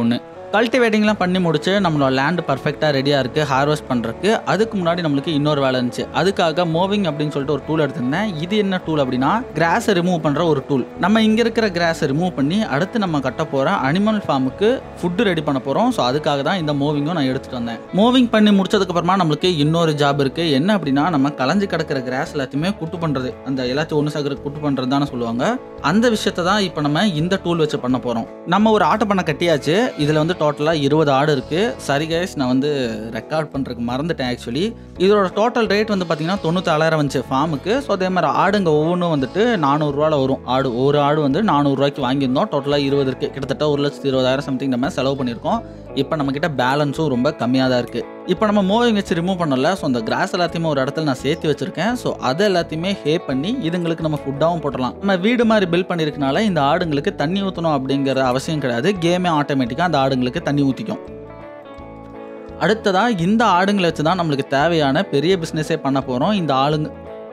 கல்டிவேட்டிங்லாம் பண்ணி முடிச்சு நம்மளோட லேண்ட் பர்ஃபெக்டாக ரெடியாக இருக்குது ஹார்வெஸ்ட் பண்ணுறதுக்கு. அதுக்கு முன்னாடி நம்மளுக்கு இன்னொரு வேலை இருந்துச்சு. அதுக்காக மூவிங் அப்படின்னு சொல்லிட்டு ஒரு டூல் எடுத்திருந்தேன். இது என்ன டூல் அப்படின்னா கிராஸை ரிமூவ் பண்ணுற ஒரு டூல். நம்ம இங்கே இருக்கிற கிராஸை ரிமூவ் பண்ணி அடுத்து நம்ம கட்ட போகிற அனிமல் ஃபார்முக்கு ஃபுட்டு ரெடி பண்ண போகிறோம். ஸோ அதுக்காக தான் இந்த மூவிங்கும் நான் எடுத்துகிட்டு வந்தேன். மூவிங் பண்ணி முடிச்சதுக்கப்புறமா நம்மளுக்கு இன்னொரு ஜாப் இருக்குது. என்ன அப்படின்னா நம்ம களைஞ்சு கிடக்கிற கிராஸ் எல்லாத்தையுமே குட்டு பண்ணுறது, அந்த எல்லாத்தையும் ஒன்று சேர்க்குற குட்டு பண்ணுறது தானே சொல்லுவாங்க. அந்த விஷயத்தை தான் இப்போ நம்ம இந்த டூல் வச்சு பண்ண போகிறோம். நம்ம ஒரு ஆட்டை பண்ண கட்டியாச்சு. இதில் வந்து டோட்டலாக 20 ஆடு இருக்குது. சரி கைஸ், நான் வந்து ரெக்கார்ட் பண்ணுறதுக்கு மறந்துட்டேன் ஆக்சுவலி. இதோட டோட்டல் ரேட் வந்து பார்த்தீங்கன்னா 94,000 வந்துச்சு ஃபார்முக்கு. ஸோ அதே மாதிரி ஆடுங்க ஒவ்வொன்றும் வந்துட்டு 400 ரூபாயில் வரும். ஒரு ஆடு வந்து 400 ரூபாய்க்கு வாங்கியிருந்தோம். டோட்டலாக 20 இருக்குது. கிட்டத்தட்ட 1,20,000 சம்திங் நம்ம செலவு பண்ணியிருக்கோம். இப்போ நம்மக்கிட்ட பேலன்ஸும் ரொம்ப கம்மியாக தான் இருக்குது. இப்போ நம்ம மூவிங் வச்சு ரிமூவ் பண்ணல. ஸோ அந்த கிராஸ் எல்லாத்தையுமே ஒரு இடத்துல நான் சேர்த்து வச்சிருக்கேன். ஸோ அதை எல்லாத்தையுமே ஹே பண்ணி இதுங்களுக்கு நம்ம ஃபுட்டாகவும் போட்டலாம். நம்ம வீடு மாதிரி பில்ட் பண்ணியிருக்கனால இந்த ஆடுங்களுக்கு தண்ணி ஊற்றணும் அப்படிங்கிற அவசியம் கிடையாது. கேமே ஆட்டோமேட்டிக்காக அந்த ஆடுங்களுக்கு தண்ணி ஊற்றிக்கும். அடுத்ததாக இந்த ஆடுங்களை வச்சு தான் நம்மளுக்கு தேவையான பெரிய பிஸ்னஸே பண்ண போகிறோம். இந்த ஆளுங்க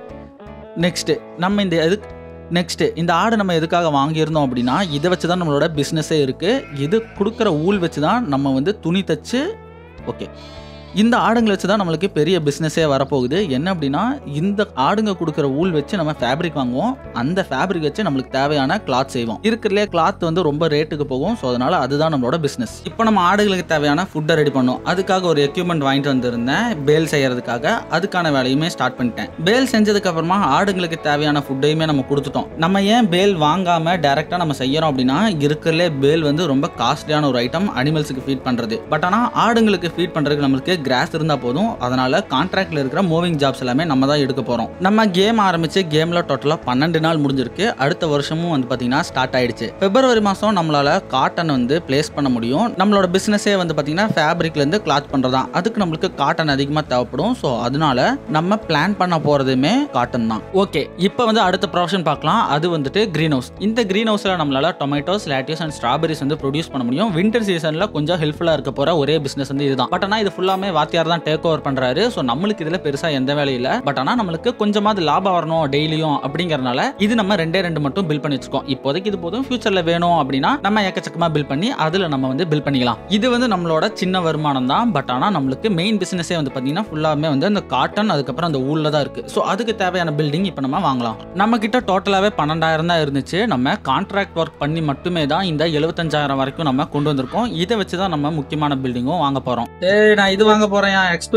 நெக்ஸ்ட்டு இந்த ஆடு நம்ம எதுக்காக வாங்கியிருந்தோம் அப்படின்னா இதை வச்சு தான் நம்மளோட பிஸ்னஸே இருக்குது. இது கொடுக்குற ஊல் வச்சு தான் நம்ம வந்து துணி தச்சு இந்த ஆடுங்களை வச்சு தான் நம்மளுக்கு பெரிய பிஸ்னஸே வரப்போகுது. என்ன அப்படின்னா இந்த ஆடுங்க கொடுக்குற ஊல் வச்சு நம்ம ஃபேப்ரிக் வாங்குவோம். அந்த ஃபேப்ரிக் வச்சு நம்மளுக்கு தேவையான கிளாத் செய்வோம். இருக்கிறதுலே கிளாத் வந்து ரொம்ப ரேட்டுக்கு போகும். ஸோ அதனால அதுதான் நம்மளோட பிஸ்னஸ். இப்போ நம்ம ஆடுகளுக்கு தேவையான ஃபுட்டை ரெடி பண்ணோம். அதுக்காக ஒரு எக்யூப்மெண்ட் வாங்கிட்டு வந்திருந்தேன் பேல் செய்யறதுக்காக. அதுக்கான வேலையுமே ஸ்டார்ட் பண்ணிட்டேன். பேல் செஞ்சதுக்கு அப்புறமா ஆடுங்களுக்கு தேவையான ஃபுட்டையுமே நம்ம கொடுத்துட்டோம். நம்ம ஏன் பேல் வாங்காம டைரக்டா நம்ம செய்யறோம் அப்படின்னா இருக்கிறதுலே பேல் வந்து ரொம்ப காஸ்ட்லியான ஒரு ஐட்டம் அனிமல்ஸுக்கு ஃபீட் பண்றது. பட் ஆனால் ஆடுங்களுக்கு ஃபீட் பண்றதுக்கு நம்மளுக்கு கிராஸ் இருந்தா போதும். அதனால கான்ட்ராக்ட்ல இருக்கிற மூவிங் ஜாப்ஸ் எல்லாமே நம்ம தான் எடுக்க போறோம். நம்ம கேம் ஆரம்பிச்சு கேம்ல டோட்டலா 12 நாள் முடிஞ்சிருக்கு. அடுத்த வருஷமும் வந்து பாத்தீங்கன்னா ஸ்டார்ட் ஆயிடுச்சு. பிப்ரவரி மாசம் நம்மளால காட்டன் வந்து பிளேஸ் பண்ண முடியும். நம்மளோட பிசினஸே வந்து பாத்தீங்கன்னா ஃபேப்ரிக்ல இருந்து கிளாத் பண்றதா. அதுக்கு நம்மளுக்கு காட்டன் அதிகமா தேவைப்படும். ஸோ அதனால நம்ம பிளான் பண்ண போறதுமே காட்டன் தான். ஓகே, இப்போ வந்து அடுத்த ப்ரொஃபஷன் பார்க்கலாம். அது வந்துட்டு கிரீன் ஹவுஸ். இந்த கிரீன் ஹவுஸ்ல நம்மளால டொமேட்டோஸ், லேட்டியூஸ் அண்ட் ஸ்ட்ராபெரிஸ் வந்து ப்ரொடியூஸ் பண்ண முடியும். வின்டர் சீசன்ல கொஞ்சம் ஹெல்ப்ஃபுல்லா இருக்க போற ஒரே பிசினஸ் வந்து இதுதான். பட் ஆனா இது ஃபுல்லாமே வாத்தியார் தான் டேக் ஓவர் பண்றாரு. சோ நம்மளுக்கு இதுல பெருசா எந்த வேலையும் இல்ல. பட் ஆனா நம்மளுக்கு கொஞ்சமாவது லாபம் வரணும் டெய்லியும் அப்படிங்கறனால இது நம்ம 2 மட்டும் பில் பண்ணி வச்சுக்கோம். இப்போதைக்கு இது போதும். ஃபியூச்சர்ல வேணும் அப்படின்னா நம்ம எக்கச்சக்கமா பில் பண்ணி அதுல நம்ம வந்து பில் பண்ணிக்கலாம். இது வந்து நம்மளோட சின்ன வருமானம் தான். பட் ஆனா நம்மளுக்கு மெயின் பிசினஸே வந்து பாத்தீங்கன்னா ஃபுல்லாமே வந்து அந்த காட்டன் அதுக்கப்புறம் அந்த ஊல்ல தான் இருக்கு. சோ அதுக்கு தேவையான பில்டிங் இப்போ நம்ம வாங்கலாம். நம்ம கிட்ட டோட்டலாவே 12,000 தான் இருந்துச்சு. நம்ம கான்ட்ராக்ட் ஒர்க் பண்ணி மட்டுமே தான் இந்த 75,000 வரைக்கும் நம்ம கொண்டு வந்திருக்கோம். இதை வச்சுதான் நம்ம முக்கியமான பில்டிங்கும் வாங்க போறோம். நான் இது வாங்க போறேன்.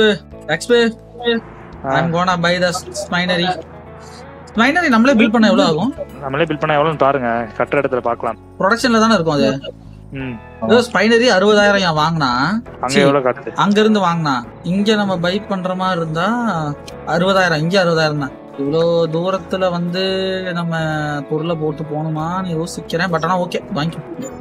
I'm gonna buy the spinery. நம்மளே பில்ட் பண்ண எவ்வளவு ஆகும்? நம்மளே பில்ட் பண்ண எவ்வளவுன்னு பாருங்க. கட்டுற இடத்துல பார்க்கலாம். ப்ரொடக்ஷன்ல தானே இருக்கும் அது. ஸ்பைனரி 60,000 வாங்கினா அங்க எவ்வளவு காட்டுது? அங்க இருந்து வாங்கினா இங்க நம்ம பை பண்ற மாதிரி இருந்தா 60,000. இங்க 60,000 தான். இவ்வளோ தூரத்துல வந்து நம்ம பொருளை போட்டு போகணுமான்னு யோசிக்கிறேன். பட் ஆனா ஓகே வாங்கிட்டேன்.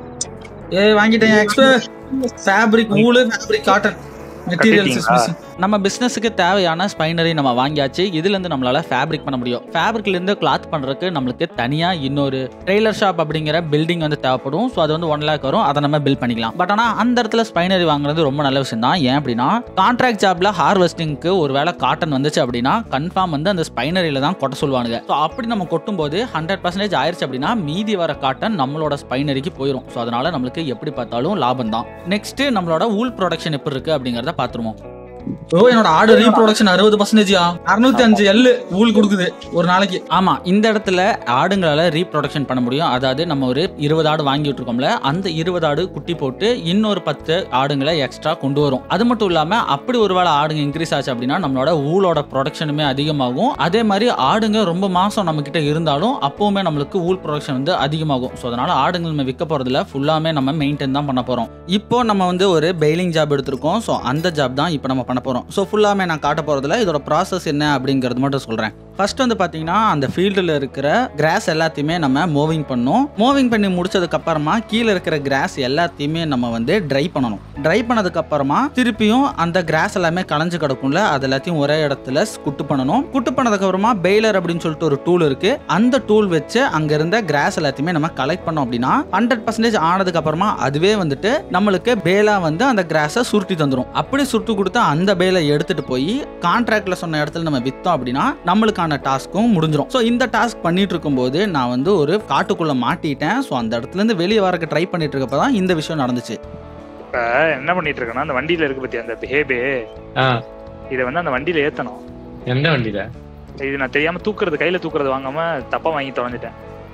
Fabric wool, fabric cotton materials. நம்ம பிசினஸுக்கு தேவையான ஸ்பைனரி நம்ம வாங்கியாச்சு. இதுல இருந்து நம்மளால ஃபேப்ரிக் பண்ண முடியும். ஃபேப்ரிக்ல இருந்து கிளாத் பண்றதுக்கு நம்மளுக்கு தனியா இன்னொரு ட்ரெய்லர் ஷாப் அப்படிங்கிற பில்டிங் வந்து தேவைப்படும். ஸோ அது வந்து 1 lakh வரும். அதை நம்ம பில் பண்ணிக்கலாம். பட் ஆனா அந்த இடத்துல ஸ்பைனரி வாங்குறது ரொம்ப நல்ல விஷயம் தான். ஏன் அப்படின்னா கான்ட்ராக்ட் ஜாப்ல ஹார்வெஸ்டிங்க்கு ஒரு வேளை காட்டன் வந்துச்சு அப்படின்னா கன்ஃபார்ம் வந்து அந்த ஸ்பைனரியில தான் கொட்ட சொல்லுவானுங்க. ஸோ அப்படி நம்ம கொட்டும் போது 100% ஆயிருச்சு அப்படின்னா மீதி வர காட்டன் நம்மளோட ஸ்பைனரிக்கு போயிடும். ஸோ அதனால நம்மளுக்கு எப்படி பார்த்தாலும் லாபம் தான். நெக்ஸ்ட் நம்மளோட ஊல் ப்ரொடக்ஷன் எப்படி இருக்கு அப்படிங்கறத பாத்துருவோம். என்னோட ஆடு ரீப்ரொடக்ஷன் 60%. 605 எல் ஊல் கொடுக்குது ஒரு நாளைக்கு. ஆமா, இந்த இடத்துல ஆடுங்களால ரீப்ரொடக்ஷன் பண்ண முடியும். அதாவது நம்ம ஒரு 20 ஆடு வாங்கி விட்டுருக்கோம்ல, அந்த 20 ஆடு குட்டி போட்டு இன்னொரு 10 ஆடுங்களை எக்ஸ்ட்ரா கொண்டு வரும். அது மட்டும் இல்லாம அப்படி ஒரு வேளை ஆடுங்க இன்க்ரீஸ் ஆச்சு அப்படின்னா நம்மளோட ஊலோட ப்ரொடக்ஷனுமே அதிகமாகும். அதே மாதிரி ஆடுங்க ரொம்ப மாசம் நம்ம கிட்ட இருந்தாலும் அப்பவுமே நம்மளுக்கு ஊல் ப்ரொடக்ஷன் வந்து அதிகமாகும். ஸோ அதனால ஆடுங்க நம்ம விற்க போறதுல ஃபுல்லாமே நம்ம மெயின்டைன் தான் பண்ண போறோம். இப்போ நம்ம வந்து ஒரு பெயிலிங் ஜாப் எடுத்திருக்கோம். ஸோ அந்த ஜாப் தான் இப்போ நம்ம பண்ண போறோம். ஸோ ஃபுல்லாமே நான் காட்ட போறதுல இதோட ப்ராசஸ் என்ன அப்படிங்கிறது மட்டும் சொல்றேன். ஃபர்ஸ்ட் வந்து பாத்தீங்கன்னா அந்த ஃபீல்டில் இருக்கிற கிராஸ் எல்லாத்தையுமே நம்ம மூவிங் பண்ணணும். மூவிங் பண்ணி முடிச்சதுக்கு அப்புறமா கீழே இருக்கிற கிராஸ் எல்லாத்தையுமே நம்ம வந்து ட்ரை பண்ணணும். ட்ரை பண்ணதுக்கு அப்புறமா திருப்பியும் அந்த கிராஸ் எல்லாமே களைஞ்சு கிடக்கும்ல, அது எல்லாத்தையும் ஒரே இடத்துல குட்டு பண்ணணும். குட்டு பண்ணதுக்கு அப்புறமா பெய்லர் அப்படின்னு சொல்லிட்டு ஒரு டூல் இருக்கு. அந்த டூல் வச்சு அங்க இருந்த கிராஸ் எல்லாத்தையுமே நம்ம கலெக்ட் பண்ணோம் அப்படின்னா 100% ஆனதுக்கு அப்புறமா அதுவே வந்துட்டு நம்மளுக்கு பேலா வந்து அந்த கிராஸை சுருட்டி தந்துடும். அப்படி சுருட்டி கொடுத்தா அந்த பேலை எடுத்துட்டு போய் கான்ட்ராக்ட்ல சொன்ன இடத்துல நம்ம வித்தோம் அப்படின்னா நம்மளுக்கான டாஸ்க்கும் முடிஞ்சிடும். ஸோ இந்த டாஸ்க் பண்ணிட்டு இருக்கும்போது நான் வந்து ஒரு காட்டுக்குள்ள மாட்டிட்டேன். ஸோ அந்த இடத்துல இருந்து வெளியே வரக்கு ட்ரை பண்ணிட்டு இருக்கப்பதான் இந்த விஷயம் நடந்துச்சு. இப்ப என்ன பண்ணிட்டு இருக்கேன்னா அந்த வண்டியில இருக்கு பத்தியா அந்த ஹேபே, இதை வந்து அந்த வண்டியில ஏத்தணும். எந்த வண்டியில? இது நான் தெரியாம தூக்குறது, கையில தூக்குறது வாங்காம தப்பா வாங்கி தொலைஞ்சிட்டேன்.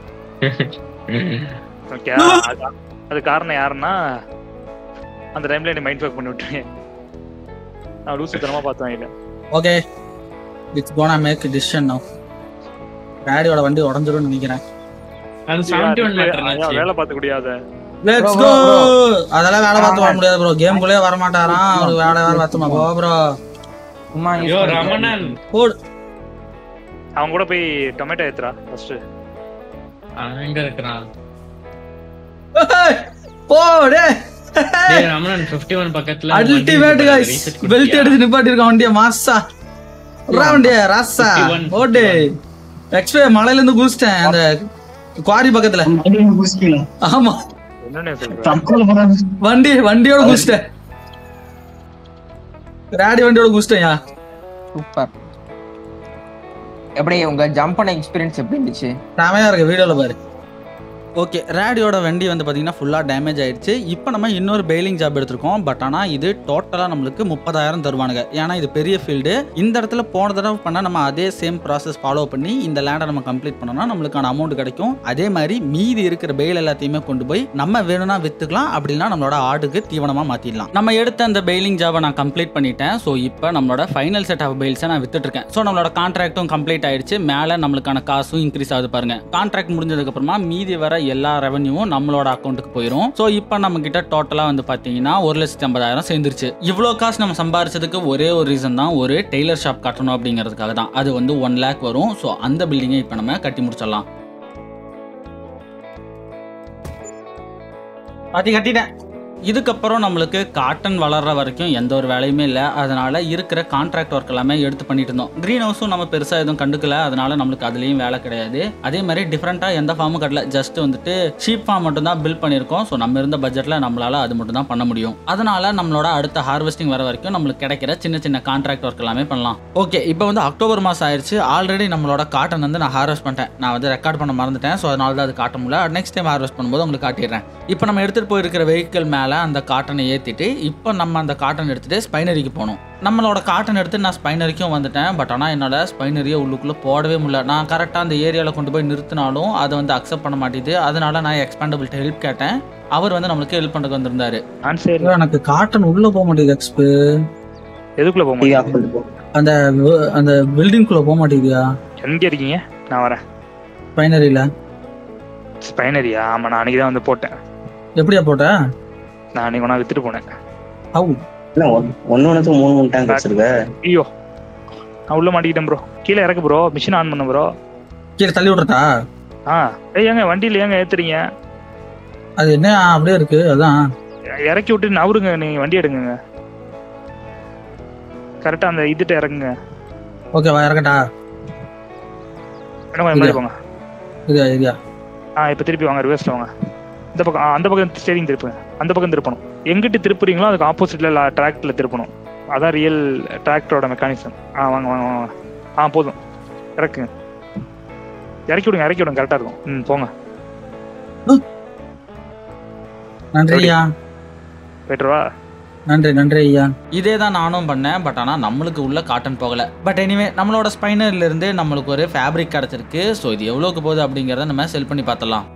ஓகே, அது காரணம் யாருன்னா அந்த டைம்ல என்ன மைண்ட் வாக் பண்ணி விட்டுருக்கேன். நான் லூசுத்தனமா பார்த்து வாங்கிட்டேன். Okay, it's gonna make decision now. ராடியோட வண்டி உடைஞ்சிரும்னு நினைக்கிறேன். அது 71 மீட்டர் வேலை பார்த்த கூடியத. Let's go. அதெல்லாம் வேலை பார்த்து வர முடியாது ப்ரோ. கேம் குள்ளே வர மாட்டாராம். அவருக்கு வேலை பார்த்துமா போ ப்ரோ. ஐயோ ரமணன் போடு. அவங்க கூட போய் டொமேட்டோ ஏத்துறா ஃபர்ஸ்ட். எங்க இருக்கறான்? போடு. டேய் ரமணன் 51 பக்கத்துல அல்டிமேட் गाइस. பெல்ட் எடுத்து நிப்பாட்டி இருக்க வண்டிய மாஸா. ரவுண்டே ராசா. ஓடு. எக்ஸ்வே மலையில இருந்து குதிச்சிட்டேன் அந்த குவாரி பக்கத்துல. ஆமா. என்னன்னு சொல்ற? வண்டியோட குதிச்சிட்டேன். ராடி வண்டியோட குதிச்சிட்டேன்யா. சூப்பர். எப்படி உங்க ஜம்ப் பண்ண எக்ஸ்பீரியன்ஸ் எப்படி இருந்துச்சு? செமையா இருக்கு, வீடியோல பாரு. ஓகே, ரேடியோட வண்டி வந்து பார்த்தீங்கன்னா ஃபுல்லாக டேமேஜ் ஆயிடுச்சு. இப்போ நம்ம இன்னொரு பெயிலிங் ஜாப் எடுத்திருக்கோம். பட் ஆனால் இது டோட்டலாக நம்மளுக்கு 30,000 தருவானுங்க. ஏன்னா இது பெரிய ஃபீல்டு. இந்த இடத்துல போன தடவை பண்ணால் நம்ம அதே சேம் ப்ராசஸ் ஃபாலோ பண்ணி இந்த லேண்டை நம்ம கம்ப்ளீட் பண்ணோம்னா நம்மளுக்கான அமௌண்ட் கிடைக்கும். அதே மாதிரி மீதி இருக்கிற பெயில் எல்லாத்தையுமே கொண்டு போய் நம்ம வேணும்னா விற்றுக்கலாம், அப்படின்னா நம்மளோட ஆடுக்கு தீவனமாக மாற்றிடலாம். நம்ம எடுத்த அந்த பெயிலிங் ஜாபை நான் கம்ப்ளீட் பண்ணிட்டேன். ஸோ இப்போ நம்மளோட ஃபைனல் செட் ஆஃப் பெயில்ஸை நான் வித்துட்ருக்கேன். ஸோ நம்மளோட கான்ட்ராக்டும் கம்ப்ளீட் ஆயிடுச்சு. மேலே நம்மளுக்கான காசும் இன்க்ரீஸ் ஆகுது பாருங்க. கான்ட்ராக்ட் முடிஞ்சதுக்கப்புறமா மீதி வர எல்லா ரெவன்யூவும் நம்மளோட அக்கௌண்ட்டுக்கு போயிடும். ஸோ இப்போ நம்ம கிட்ட டோட்டலாக வந்து பார்த்தீங்கன்னா 1,50,000 சேர்ந்துருச்சு. இவ்வளோ காசு நம்ம சம்பாரிச்சதுக்கு ஒரே ஒரு ரீசன் தான், ஒரு டெய்லர் ஷாப் கட்டணும் அப்படிங்கிறதுக்காக தான். அது வந்து 1 lakh வரும். ஸோ அந்த பில்டிங்கை இப்போ நம்ம கட்டி முடிச்சிடலாம். கட்டிட்டேன். இதுக்கப்புறம் நம்மளுக்கு காட்டன் வளர்ற வரைக்கும் எந்த ஒரு வேலையுமே இல்லை. அதனால இருக்கிற கான்ட்ராக்ட் ஒர்க் எல்லாமே எடுத்து பண்ணிட்டு இருந்தோம். கிரீன் ஹவுஸும் நம்ம பெருசாக எதுவும் கண்டுக்கல. அதனால நம்மளுக்கு அதுலேயும் வேலை கிடையாது. அதே மாதிரி டிஃப்ரெண்ட்டாக எந்த ஃபார்மும் கட்டல. ஜஸ்ட் வந்துட்டு ஷீப் ஃபார்ம் மட்டும் தான் பில்ட் பண்ணியிருக்கோம். ஸோ நம்ம இருந்த பட்ஜெட்டில் நம்மளால அது மட்டும் தான் பண்ண முடியும். அதனால நம்மளோட அடுத்த ஹார்வெஸ்டிங் வர வரைக்கும் நம்மளுக்கு கிடைக்கிற சின்ன சின்ன கான்ட்ராக்ட் ஒர்க் எல்லாமே பண்ணலாம். ஓகே, இப்போ வந்து அக்டோபர் மாதம் ஆயிடுச்சு. ஆல்ரெடி நம்மளோட காட்டன் வந்து நான் ஹார்வெஸ்ட் பண்ணிட்டேன். நான் வந்து ரெக்கார்ட் பண்ண மறந்துட்டேன். ஸோ அதனால தான் அது காட்ட முடியல. நெக்ஸ்ட் டைம் ஹார்வெஸ்ட் பண்ணும்போது உங்களுக்கு காட்டிடுறேன். இப்போ நம்ம எடுத்துகிட்டு போயிருக்கிற வெஹிக்கிள் மேலே அந்த காட்டனை ஏற்றிட்டு இப்போ நம்ம அந்த காட்டன் எடுத்துகிட்டு ஸ்பைனரிக்கு போகணும். நம்மளோட காட்டன் எடுத்து நான் ஸ்பைனரிக்கும் வந்துட்டேன். பட் ஆனால் என்னால் ஸ்பைனரியை உள்ளுக்குள்ளே போடவே முடியல. நான் கரெக்டாக அந்த ஏரியாவில் கொண்டு போய் நிறுத்தினாலும் அதை வந்து அக்செப்ட் பண்ண மாட்டேது. அதனால நான் எக்ஸ்பேண்டபிள்கிட்ட ஹெல்ப் கேட்டேன். அவர் வந்து நம்மளுக்கு ஹெல்ப் பண்ணுறதுக்கு வந்திருந்தாரு. எனக்கு காட்டன் உள்ளே போக மாட்டேங்குது. எக்ஸ்பு எதுக்குள்ள போக மாட்டேங்குது? அந்த அந்த பில்டிங்குள்ளே போக மாட்டேங்குதியா? எங்கே இருக்கீங்க? நான் வரேன். ஸ்பைனரியில். ஸ்பைனரியா? ஆமாம், நான் அன்றைக்கி தான் வந்து போட்டேன். எப்படியா போட்ட? நான் அன்றைக்கி ஒன்றா வித்துட்டு போனேன். ஒன்னு டேங்க் வச்சிருக்க. ஐயோ, நான் உள்ள மாட்டிக்கிட்டேன் ப்ரோ. கீழே இறக்கு ப்ரோ. மிஷின் ஆன் பண்ண ப்ரோ. கீழே தள்ளி விட்றதா? ஏங்க வண்டியில் ஏங்க ஏத்துறீங்க? அது என்ன அப்படியே இருக்கு? அதான் இறக்கி விட்டு நவருங்க. நீங்க வண்டி எடுங்க. கரெக்டா அந்த இதுட்ட இறங்குங்க. ஓகேவா? இறக்கட்டா? என்ன மாதிரி போங்க. இதா. இப்போ திருப்பி வாங்க. ரிவர்ஸ்ல வாங்க. இந்த பக்கம், அந்த பக்கம் ஸ்டேரிங் திருப்புங்க. அந்த பக்கம் திருப்பணும். எங்கிட்ட திருப்புறீங்களோ அதுக்கு ஆப்போசிட்ல டிராக்டர்ல திருப்பணும். அதான் ரியல் டிராக்டரோட மெக்கானிசம். வாங்க வாங்க வாங்க. போதும், இறக்குங்க. இறக்கி விடுங்க. கரெக்டா இருக்கும். போங்க. நன்றியா. போய்ட்டுவா. நன்றி ஐயா. இதே தான் நானும் பண்ணேன். பட் ஆனால் நம்மளுக்கு உள்ள காட்டன் போகல. பட் எனிவே நம்மளோட ஸ்பைனர்ல இருந்து நம்மளுக்கு ஒரு ஃபேப்ரிக் கிடைச்சிருக்கு. ஸோ இது எவ்வளோக்கு போகுது அப்படிங்கிறத நம்ம செல் பண்ணி பார்த்தலாம்.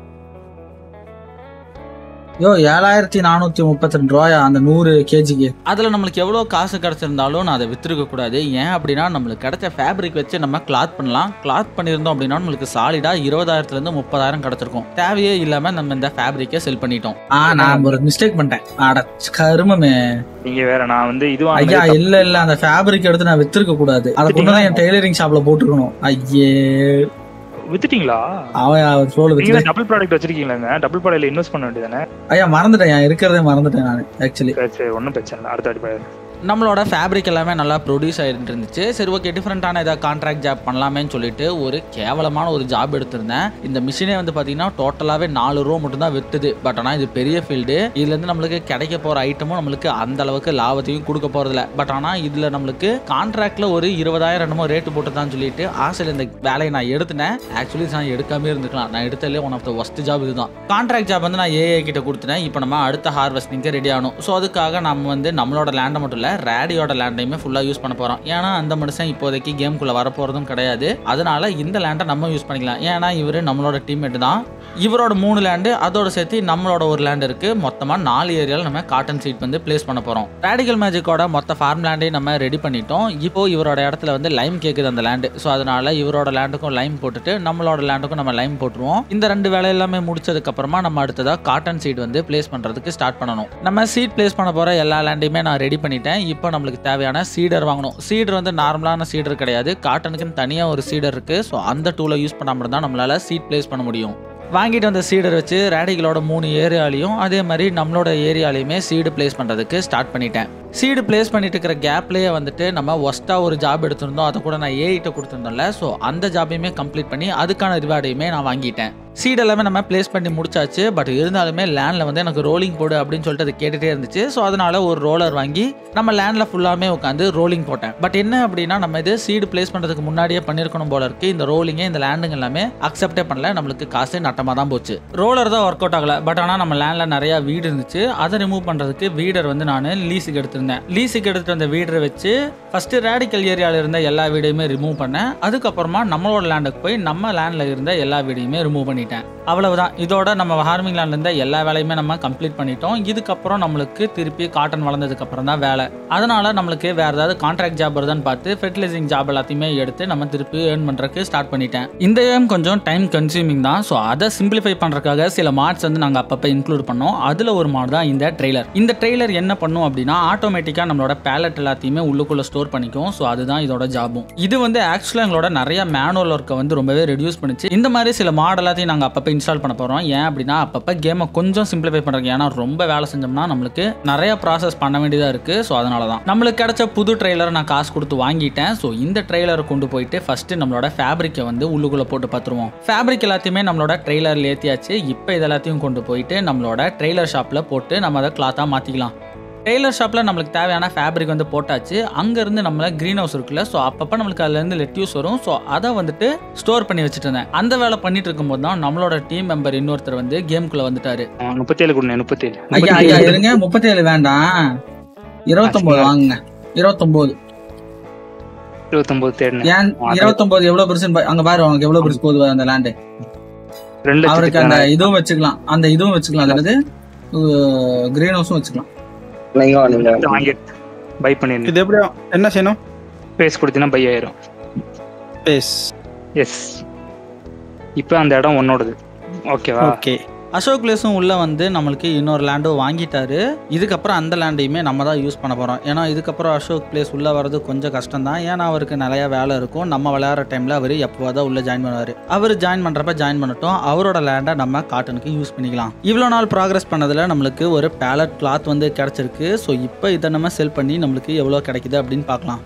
7,432 ரூபாயா அந்த 100 kg. அதில் நம்மளுக்கு எவ்வளோ காசு கிடைச்சிருந்தாலும் நான் அதை வித்துருக்க கூடாது. ஏன் அப்படின்னா நம்மளுக்கு கிடைச்ச ஃபேப்ரிக் வச்சு நம்ம கிளாத் பண்ணலாம். கிளாத் பண்ணியிருந்தோம் அப்படின்னா நம்மளுக்கு சாலிடா 20,000 to 30,000 கிடைச்சிருக்கும். தேவையே இல்லாம நம்ம இந்த ஃபேப்ரிக்கை செல் பண்ணிட்டோம். நான் ஒரு மிஸ்டேக் பண்ணிட்டேன். அட கருமமே. நீங்க வேற. நான் வந்து இது ஐயா இல்ல அந்த ஃபேப்ரிக் எடுத்து நான் வித்துருக்க கூடாது. அதை கொண்டு தான் என் டெய்லரிங் ஷாப்ல போட்டுருக்கணும். ஐயே, வித்துட்டீங்களா? அவன் சோல வித்து டபுள் ப்ராடக்ட் வச்சிருக்கீங்களாங்க? டபுள் ப்ராடக்ட்ல இன்வெஸ்ட் பண்ண வேண்டியதானே? ஐயா மறந்துட்டேன். இருக்கிறதே மறந்துட்டேன் நான் ஆக்சுவலி. சரி ஒன்றும் பிரச்சனை இல்லை. அடுத்த வாட்டி நம்மளோட ஃபேப்ரிக் எல்லாமே நல்லா ப்ரொடியூஸ் ஆகிட்டு இருந்துச்சு. சரி ஓகே டிஃப்ரெண்ட்டான ஏதாவது கான்ட்ராக்ட் ஜாப் பண்ணலாமேன்னு சொல்லிட்டு ஒரு கேவலமான ஒரு ஜாப் எடுத்திருந்தேன். இந்த மிஷினே வந்து பார்த்தீங்கன்னா டோட்டலாகவே 4 ரூபா மட்டும் தான் விற்றுது. பட் ஆனால் இது பெரிய ஃபீல்டு. இதுலேருந்து நம்மளுக்கு கிடைக்க போகிற ஐட்டமும் நம்மளுக்கு அந்த அளவுக்கு லாபத்தையும் கொடுக்க போகிறதில்ல. பட் ஆனால் இதில் நம்மளுக்கு கான்ட்ராக்டில் ஒரு 20,000 என்னமோ ரேட்டு போட்டு தான் சொல்லிட்டு ஆசையில் இந்த வேலையை நான் எடுத்துனேன். ஆக்சுவலி நான் எடுக்காமே இருந்துக்கலாம். நான் எடுத்ததுலேயே one of the worst job இதுதான். கான்ட்ராக்ட் ஜாப் வந்து நான் ஏஐ கிட்ட கொடுத்துட்டேன். இப்போ நம்ம அடுத்த ஹார்வெஸ்டிங்க்கு ரெடி ஆகணும். ஸோ அதுக்காக நம்ம வந்து நம்மளோட லேண்டை மட்டும் இல்லை ரேடியோட லேண்டையுமே ஃபுல்லாக யூஸ் பண்ண போகிறோம். ஏன்னா அந்த மனுஷன் இப்போதைக்கு கேமுக்குள்ளே வரப்போகிறதும் கிடையாது. அதனால இந்த லேண்டை நம்ம யூஸ் பண்ணிக்கலாம். ஏன்னா இவர் நம்மளோட டீம்மேட் தான். இவரோட 3 லேண்டு அதோட சேர்த்து நம்மளோட ஒரு லேண்ட் இருக்கு. மொத்தமாக 4 ஏரியாவில் நம்ம காட்டன் சீட் வந்து பிளேஸ் பண்ண போகிறோம். ரேடிக்கல் மேஜிக்கோட மொத்த ஃபார்ம் லேண்டையும் நம்ம ரெடி பண்ணிட்டோம். இப்போ இவரோட இடத்துல வந்து லைம் கேட்குது அந்த லேண்டு. ஸோ அதனால இவரோட லேண்டுக்கும் லைம் போட்டுட்டு நம்மளோட லேண்டுக்கும் நம்ம லைம் போட்டுருவோம். இந்த 2 வேலை எல்லாமே முடிச்சதுக்கு அப்புறமா நம்ம அடுத்ததாக காட்டன் சீட் வந்து பிளேஸ் பண்ணுறதுக்கு ஸ்டார்ட் பண்ணணும். நம்ம சீட் பிளேஸ் பண்ண போகிற எல்லா லேண்டையுமே நான் ரெடி பண்ணிட்டேன். இப்போ நம்மளுக்கு தேவையான சீடர் வாங்கணும். சீடர் வந்து நார்மலான சீடர் கிடையாது. காட்டனுக்குன்னு தனியாக ஒரு சீடர் இருக்குது. ஸோ அந்த டூலை யூஸ் பண்ணாமல் தான் நம்மளால் சீட் பிளேஸ் பண்ண முடியும். வாங்கிட்டு வந்த சீடர் வச்சு ரேடிகளோட 3 ஏரியாலையும் அதே மாதிரி நம்மளோட ஏரியாலையுமே சீடு பிளேஸ் பண்ணுறதுக்கு ஸ்டார்ட் பண்ணிட்டேன். சீடு பிளேஸ் பண்ணிட்டு இருக்கிற கேப்லேயே வந்துட்டு நம்ம ஒஸ்ட்டாக ஒரு ஜாப் எடுத்திருந்தோம். அதை கூட நான் ஏஐட்ட கொடுத்துருந்தோம்ல. ஸோ அந்த ஜாபையுமே கம்ப்ளீட் பண்ணி அதுக்கான ரிவார்டையுமே நான் வாங்கிட்டேன். சீட் எல்லாமே நம்ம பிளேஸ் பண்ணி முடிச்சாச்சு. பட் இருந்தாலுமே லேண்டில் வந்து எனக்கு ரோலிங் போடு அப்படின்னு சொல்லிட்டு அது கேட்டுகிட்டே இருந்துச்சு. ஸோ அதனால ஒரு ரோலர் வாங்கி நம்ம லேண்டில் ஃபுல்லாமே உட்காந்து ரோலிங் போட்டேன். பட் என்ன அப்படின்னா நம்ம இது சீடு பிளேஸ் பண்ணுறதுக்கு முன்னாடியே பண்ணியிருக்கணும் போல இருக்குது. இந்த ரோலிங்கே இந்த லேண்டுங்க எல்லாமே அக்செப்டே பண்ணல. நம்மளுக்கு காசு நட்டமாக தான் போச்சு. ரோலர் தான் ஒர்க் அவுட் ஆகல. பட் ஆனால் நம்ம லேண்டில் நிறையா வீடு இருந்துச்சு. அதை ரிமூவ் பண்ணுறதுக்கு வீடர் வந்து நான் லீஸுக்கு எடுத்திருந்தேன். லீஸுக்கு எடுத்துகிட்டு வந்த வீடரை வச்சு ஃபஸ்ட்டு ரேடிக்கல் ஏரியாவில் இருந்த எல்லா வீடையுமே ரிமூவ் பண்ணேன். அதுக்கப்புறமா நம்மளோட லேண்டுக்கு போய் நம்ம லேண்டில் இருந்த எல்லா வீடையுமே ரிமூவ் பண்ணிட்டேன். அவ்வளவுதான். இதோட நம்ம ஹார்மிங் லேண்ட்ல இருந்த எல்லா வேலையுமே நம்ம கம்ப்ளீட் பண்ணிட்டோம். இதுக்கப்புறம் நம்மளுக்கு திருப்பி காட்டன் வளர்ந்ததுக்கு அப்புறம் தான் வேலை. அதனால நம்மளுக்கு வேற ஏதாவது கான்ட்ராக்ட் ஜாப் வருதான்னு பார்த்து ஃபெர்டிலைசிங் ஜாப் எல்லாத்தையுமே எடுத்து நம்ம திருப்பி ஏர்ன் பண்றதுக்கு ஸ்டார்ட் பண்ணிட்டேன். இந்த கேம் கொஞ்சம் டைம் கன்சியூமிங் தான். ஸோ அதை சிம்பிளிஃபை பண்றதுக்காக சில மாட்ஸ் வந்து நாங்கள் அப்பப்போ இன்க்ளூட் பண்ணோம். அதுல ஒரு மாட் தான் இந்த ட்ரெய்லர். இந்த ட்ரெய்லர் என்ன பண்ணும் அப்படின்னா ஆட்டோமேட்டிக்கா நம்மளோட பேலட் எல்லாத்தையுமே உள்ளுக்குள்ள ஸ்டோர் பண்ணிக்கும். ஸோ அதுதான் இதோட ஜாபும். இது வந்து ஆக்சுவலாக எங்களோட நிறைய மேனுவல் ஒர்க்கை வந்து ரொம்பவே ரெடியூஸ் பண்ணிச்சு. இந்த மாதிரி சில மாட் எல்லாத்தையும் நாங்கள் அப்பப்போ இன்ஸ்டால் பண்ண போகிறோம். ஏன் அப்படின்னா அப்பப்போ கேமை கொஞ்சம் சிம்பிளிஃபை பண்ணுறதுக்கு. ஏன்னா ரொம்ப வேலை செஞ்சோம்னா நம்மளுக்கு நிறைய ப்ராசஸ் பண்ண வேண்டியதாக இருக்குது. ஸோ அதனால தான் நம்மளுக்கு கிடைச்ச புது ட்ரெய்லரை நான் காசு கொடுத்து வாங்கிட்டேன். ஸோ இந்த ட்ரெய்லரை கொண்டு போயிட்டு ஃபஸ்ட்டு நம்மளோட ஃபேப்ரிக்கை வந்து உள்ளுக்குள்ளே போட்டு பார்த்துருவோம். ஃபேப்ரிக் எல்லாத்தையுமே நம்மளோட ட்ரெய்லரில் ஏற்றியாச்சு. இப்போ இது எல்லாத்தையும் கொண்டு போயிட்டு நம்மளோட ட்ரெய்லர் ஷாப்பில் போட்டு நம்ம அதை கிளாத்தாக மாற்றிக்கலாம். டெய்லர் ஷாப்பில் நம்மளுக்கு தேவையான ஃபேப்ரிக் வந்து போட்டாச்சு. அங்கேருந்து நம்மள க்ரீன் ஹவுஸ் இருக்குல்ல. ஸோ அப்பப்போ நம்மளுக்கு அதுலேருந்து லெட்யூஸ் வரும். ஸோ அதை வந்துட்டு ஸ்டோர் பண்ணி வச்சுட்டு இருந்தேன். அந்த வேலை பண்ணிட்டு இருக்கும்போது தான் நம்மளோட டீம் மெம்பர் இன்னொருத்தர் வந்து கேமுக்குள்ளே வந்துட்டாரு. 37 கொடுங்க. 37 ஐயா இருங்க. 37 வேண்டாம், 29 வாங்குங்க. 29 தேடுங்க. ஏன் 29 எவ்வளோ பெருசுன்னு அங்கே பாரு. அவனுக்கு எவ்வளோ பெருசு போகுது அந்த லேண்டு. அவருக்கு அந்த இதுவும் வச்சுக்கலாம். அந்த இதுவும் வச்சுக்கலாம். அதாவது கிரீன் ஹவுஸும் வச்சுக்கலாம். பை பண்ணிருங்க. இது எப்படி என்ன செய்யணும்? பேஸ் கொடுத்தீங்கன்னா பை ஆயிரும். பேஸ் எஸ். இப்போ அந்த இடம் உன்னோடது. ஓகேவா? ஓகே. அசோக் பிளேஸும் உள்ளே வந்து நம்மளுக்கு இன்னொரு லேண்டும் வாங்கிட்டாரு. இதுக்கப்புறம் அந்த லேண்டையுமே நம்ம தான் யூஸ் பண்ண போகிறோம். ஏன்னா இதுக்கப்புறம் அசோக் பிளேஸ் உள்ளே வர்றது கொஞ்சம் கஷ்டம் தான். ஏன்னா அவருக்கு நிறையா வேலை இருக்கும். நம்ம விளையாடுற டைமில் அவர் எப்போதான் உள்ளே ஜாயின் பண்ணுவார். அவர் ஜாயின் பண்ணுறப்ப ஜாயின் பண்ணட்டும். அவரோட லேண்டை நம்ம காட்டனுக்கு யூஸ் பண்ணிக்கலாம். இவ்வளோ நாள் ப்ராக்ரஸ் பண்ணதில் நம்மளுக்கு ஒரு பேலட் கிளாத் வந்து கிடச்சிருக்கு. ஸோ இப்போ இதை நம்ம செல் பண்ணி நம்மளுக்கு எவ்வளோ கிடைக்குது அப்படின்னு பார்க்கலாம்.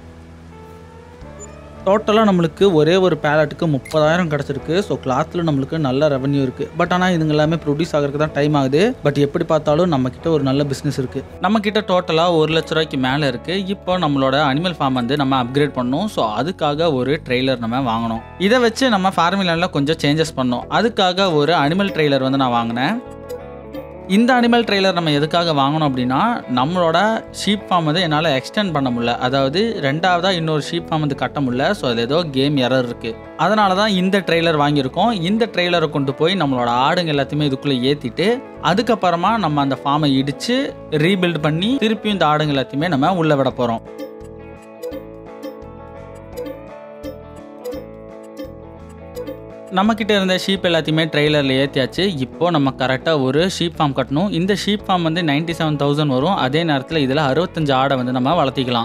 டோட்டலாக நம்மளுக்கு ஒரே ஒரு பேலட்டுக்கு 30,000 கிடச்சிருக்கு. ஸோ கிளாத்தில் நம்மளுக்கு நல்ல ரெவன்யூ இருக்குது. பட் ஆனால் இதுங்க எல்லாமே ப்ரொடியூஸ் ஆகிறதுக்கு தான் டைம் ஆகுது. பட் எப்படி பார்த்தாலும் நம்மக்கிட்ட ஒரு நல்ல பிஸ்னஸ் இருக்குது. நம்மக்கிட்ட டோட்டலாக 1 லட்ச ரூபாய்க்கு மேலே இருக்குது. இப்போ நம்மளோட அனிமல் ஃபார்ம் வந்து நம்ம அப்கிரேட் பண்ணணும். ஸோ அதுக்காக ஒரு ட்ரெய்லர் நம்ம வாங்கணும். இதை வச்சு நம்ம ஃபார்மிங் லேண்டில் கொஞ்சம் சேஞ்சஸ் பண்ணோம். அதுக்காக ஒரு அனிமல் ட்ரெய்லர் வந்து நான் வாங்கினேன். இந்த அனிமல் ட்ரெய்லர் நம்ம எதுக்காக வாங்கணும் அப்படின்னா நம்மளோட ஷீப் ஃபார்ம் வந்து என்னால் எக்ஸ்டெண்ட் பண்ண முடியல. அதாவது 2ஆவதாக இன்னொரு ஷீப் ஃபார்ம் வந்து கட்ட முடியல. ஸோ அது ஏதோ கேம் எரர் இருக்குது. அதனால தான் இந்த ட்ரெய்லர் வாங்கியிருக்கோம். இந்த ட்ரெய்லரை கொண்டு போய் நம்மளோட ஆடுங்க எல்லாத்தையுமே இதுக்குள்ளே ஏற்றிட்டு அதுக்கப்புறமா நம்ம அந்த ஃபார்மை இடித்து ரீபில்ட் பண்ணி திருப்பியும் இந்த ஆடுங்க எல்லாத்தையுமே நம்ம உள்ளே விட போகிறோம். நம்மக்கிட்ட இருந்த ஷீப் எல்லாத்தையுமே ட்ரெய்லரில் ஏற்றியாச்சு. இப்போது நம்ம கரெக்டாக ஒரு ஷீப் ஃபார்ம் கட்டணும். இந்த ஷீப் ஃபார்ம் வந்து 97,000 வரும். அதே நேரத்தில் இதில் 65 ஆடை வந்து நம்ம வளர்த்திக்கலாம்.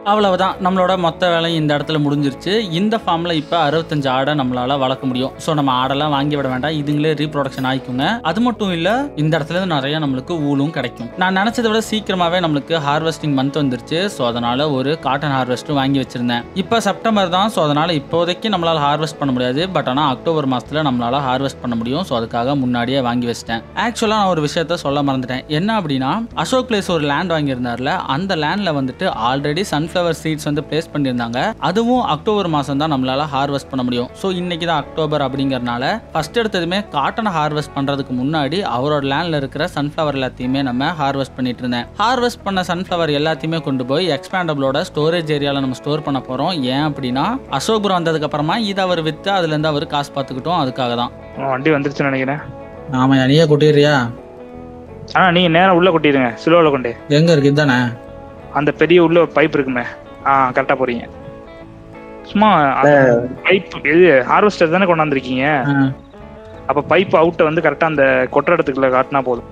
அவ்வளவுதான், நம்மளோட மொத்த வேலையும் இந்த இடத்துல முடிஞ்சிருச்சு. இந்த ஃபார்மில் இப்போ 65 ஆடை நம்மளால வளர்க்க முடியும். ஸோ நம்ம ஆடெல்லாம் வாங்கி விட வேண்டாம், இதுங்களே ரீப்ரொடக்ஷன் ஆகிக்குங்க. அது மட்டும் இல்லை, இந்த இடத்துல நிறைய நம்மளுக்கு ஊலும் கிடைக்கும். நான் நினச்சதை விட சீக்கிரமாகவே நம்மளுக்கு ஹார்வெஸ்டிங் மந்த் வந்துருச்சு. ஸோ அதனால ஒரு காட்டன் ஹார்வெஸ்ட்டும் வாங்கி வச்சிருந்தேன். இப்போ செப்டம்பர் தான், ஸோ அதனால இப்போதைக்கு நம்மளால ஹார்வெஸ்ட் பண்ண முடியாது. பட் ஆனால் அக்டோபர் மாதத்தில் நம்மளால ஹார்வெஸ்ட் பண்ண முடியும். ஸோ அதுக்காக முன்னாடியே வாங்கி வச்சிட்டேன். ஆக்சுவலாக நான் ஒரு விஷயத்த சொல்ல மறந்துட்டேன். என்ன அப்படின்னா, அசோக் பிளேஸ் ஒரு லேண்ட் வாங்கியிருந்தார்ல, அந்த லேண்டில் வந்துட்டு ஆல்ரெடி சன்ஃப்ளவர் சீட்ஸ் வந்து பிளேஸ் பண்ணியிருந்தாங்க. அதுவும் அக்டோபர் மாதம் தான் நம்மளால ஹார்வெஸ்ட் பண்ண முடியும். ஸோ இன்னைக்கு தான் அக்டோபர் அப்படிங்கிறனால ஃபர்ஸ்ட் எடுத்ததுமே காட்டனை ஹார்வெஸ்ட் பண்ணுறதுக்கு முன்னாடி அவரோட லேண்டில் இருக்கிற சன்ஃப்ளவர் எல்லாத்தையுமே நம்ம ஹார்வெஸ்ட் பண்ணிட்டு இருந்தேன். ஹார்வெஸ்ட் பண்ண சன்ஃப்ளவர் எல்லாத்தையுமே கொண்டு போய் எக்ஸ்பேண்டபிளோட ஸ்டோரேஜ் ஏரியாவில் நம்ம ஸ்டோர் பண்ண போகிறோம். ஏன் அப்படின்னா, அசோக் வந்ததுக்கு அப்புறமா இதை அவர் விற்று அதுலேருந்து அவர் காசு பார்த்துக்கிட்டோம். அதுக்காக தான். வண்டி வந்துருச்சுன்னு நினைக்கிறேன். ஆமாம், நீயே கொட்டிடுறியா? நீங்க நேரம் உள்ள கொட்டிடுங்க, ஸ்லோவில் கொண்டு. எங்க இருக்கு? இதுதானே அந்த பெரிய உள்ள பைப் இருக்குமே, கரெக்டா போறீங்க. சும்மா பைப் இது ஹார்வெஸ்டர் தானே கொண்டாந்துருக்கீங்க. அப்ப பைப் அவுட்டை வந்து கரெக்டா அந்த கொட்டுற இடத்துக்குள்ள காட்டினா போதும்.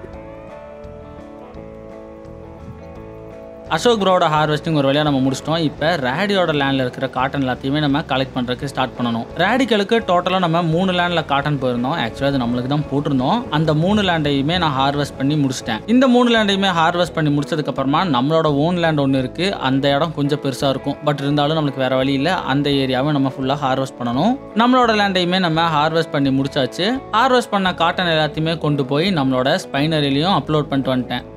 அசோக் ப்ரோட ஹார்வெஸ்டிங் ஒரு வழியாக நம்ம முடிச்சிட்டோம். இப்போ ரேடியோட லேண்டில் இருக்கிற காட்டன் எல்லாத்தையுமே நம்ம கலெக்ட் பண்ணுறதுக்கு ஸ்டார்ட் பண்ணணும். ரேடிகளுக்கு டோட்டலாக நம்ம 3 லேண்டில் காட்டன் போயிருந்தோம். ஆக்சுவலாக அது நம்மளுக்கு தான் போட்டிருந்தோம். அந்த 3 லேண்டையுமே நான் ஹார்வெஸ்ட் பண்ணி முடிச்சிட்டேன். இந்த 3 லேண்டையுமே ஹார்வெஸ்ட் பண்ணி முடிச்சதுக்கப்புறமா நம்மளோட ஓன் லேண்ட் ஒன்று இருக்குது. அந்த இடம் கொஞ்சம் பெருசாக இருக்கும். பட் இருந்தாலும் நம்மளுக்கு வேறு வழி இல்லை, அந்த ஏரியாவை நம்ம ஃபுல்லாக ஹார்வெஸ்ட் பண்ணணும். நம்மளோட லேண்டையுமே நம்ம ஹார்வெஸ்ட் பண்ணி முடிச்சாச்சு. ஹார்வெஸ்ட் பண்ண காட்டன் எல்லாத்தையுமே கொண்டு போய் நம்மளோட ஸ்பைனரிலையும் அப்லோட் பண்ணிட்டு வந்துட்டேன்.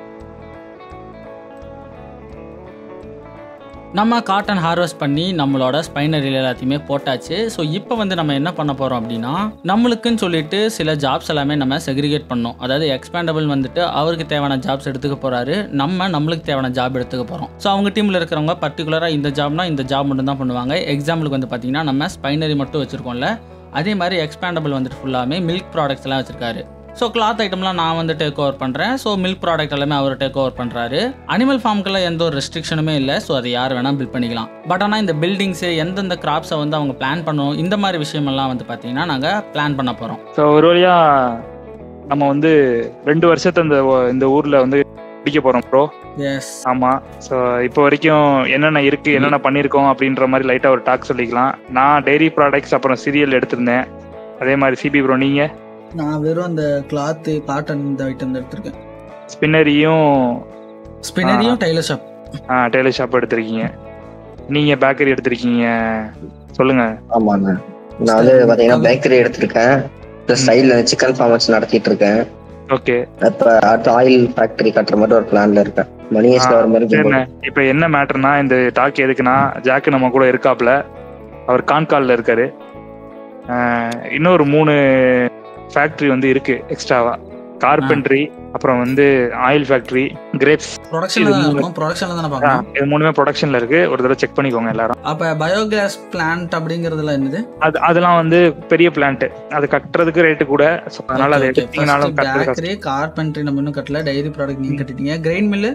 நம்ம காட்டன் ஹார்வெஸ்ட் பண்ணி நம்மளோட ஸ்பைனரியில் எல்லாத்தையுமே போட்டாச்சு. ஸோ இப்போ வந்து நம்ம என்ன பண்ண போகிறோம் அப்படின்னா, நம்மளுக்குன்னு சொல்லிட்டு சில ஜாப்ஸ் எல்லாமே நம்ம செக்ரிகேட் பண்ணோம். அதாவது எக்ஸ்பேண்டபிள் வந்துட்டு அவருக்கு தேவையான ஜாப்ஸ் எடுத்துக்க போகிறாரு, நம்மளுக்கு தேவையான ஜாப் எடுத்துக்க போகிறோம். ஸோ அவங்க டீமில் இருக்கிறவங்க பர்டிகுலராக இந்த ஜாப்னா இந்த ஜாப் மட்டும் தான் பண்ணுவாங்க. எக்ஸாம்பிளுக்கு வந்து பார்த்தீங்கன்னா, நம்ம ஸ்பைனரி மட்டும் வச்சுருக்கோம்ல, அதே மாதிரி எக்ஸ்பேண்டபிள் வந்துட்டு ஃபுல்லாமே மில்க் ப்ராடக்ட்ஸ் எல்லாம் வச்சிருக்காரு. ஸோ கிளாத் ஐட்டம்லாம் நான் வந்து டேக் ஓவர் பண்ணுறேன். ஸோ மில்க் ப்ராடக்ட் எல்லாமே அவர் டேக் ஓவர் பண்ணுறாரு. அனிமல் ஃபார்முக்கெல்லாம் எந்த ஒரு ரெஸ்ட்ரிக்ஷனுமே இல்லை. ஸோ அதை யார் வேணால் பில்ட் பண்ணிக்கலாம். பட் ஆனால் இந்த பில்டிங்ஸு எந்தெந்த கிராப்ஸை வந்து அவங்க பிளான் பண்ணணும், இந்த மாதிரி விஷயமெல்லாம் வந்து பார்த்தீங்கன்னா நாங்கள் பிளான் பண்ண போகிறோம். ஸோ ஒரு வழியாக நம்ம வந்து 2 வருஷத்தை இந்த ஊரில் வந்து பிடிக்க போகிறோம் ப்ரோ. எஸ், ஆமாம். ஸோ இப்போ வரைக்கும் என்னென்ன இருக்குது, என்னென்ன பண்ணியிருக்கோம் அப்படின்ற மாதிரி லைட்டாக ஒரு டாக் சொல்லிக்கலாம். நான் டெய்ரி ப்ராடக்ட்ஸ் அப்புறம் சீரியல் எடுத்திருந்தேன். அதே மாதிரி சிபி ப்ரோ, நீங்கள்? நான் வெறும் அந்த கிளாத்து காட்டன் இந்த ஐட்டம் எடுத்திருக்கேன். ஸ்பின்னரியும் டெய்லர் ஷாப். டெய்லர் ஷாப் எடுத்திருக்கீங்க. நீங்க பேக்கரி எடுத்திருக்கீங்க, சொல்லுங்க. ஆமாண்ணா, நான் வந்து பாத்தீங்கன்னா பேக்கரி எடுத்திருக்கேன். சைட்ல சிக்கன் ஃபார்ம் வச்சு நடத்திட்டு இருக்கேன். ஓகே. இப்ப அடுத்த ஆயில் ஃபேக்டரி கட்டுற மாதிரி ஒரு பிளான்ல இருக்கேன். மணியேஸ்ல வர மாதிரி. இப்ப என்ன மேட்டர்னா, இந்த டாக் எதுக்குன்னா, ஜாக்கு நம்ம கூட இருக்காப்ல, அவர் கான்கால்ல இருக்காரு. இன்னொரு 3 ஃபேக்டரி வந்து இருக்கு எக்ஸ்ட்ராவா. கார்பென்ட்ரி, அப்புறம் வந்து ஆயில் ஃபேக்டரி, கிரேப்ஸ். ப்ரொடக்ஷன்ல தான பார்க்கணும். இது 3மே ப்ரொடக்ஷன்ல இருக்கு. ஒரு தடவை செக் பண்ணிக்கோங்க எல்லாரும். அப்ப பயோகேஸ் பிளான்ட் அப்படிங்கறதுல என்னது? அதெல்லாம் வந்து பெரிய பிளான்ட். அது கட்டுறதுக்கு ரேட்டு கூட. அதனால அதை எடுத்தீங்கனாலும் பேக்கரி, கார்பென்ட்ரி நம்ம இன்னும் கட்டல. டைரி ப்ராடக்ட் நீங்க கட்டிட்டீங்க. கிரெயின் மில்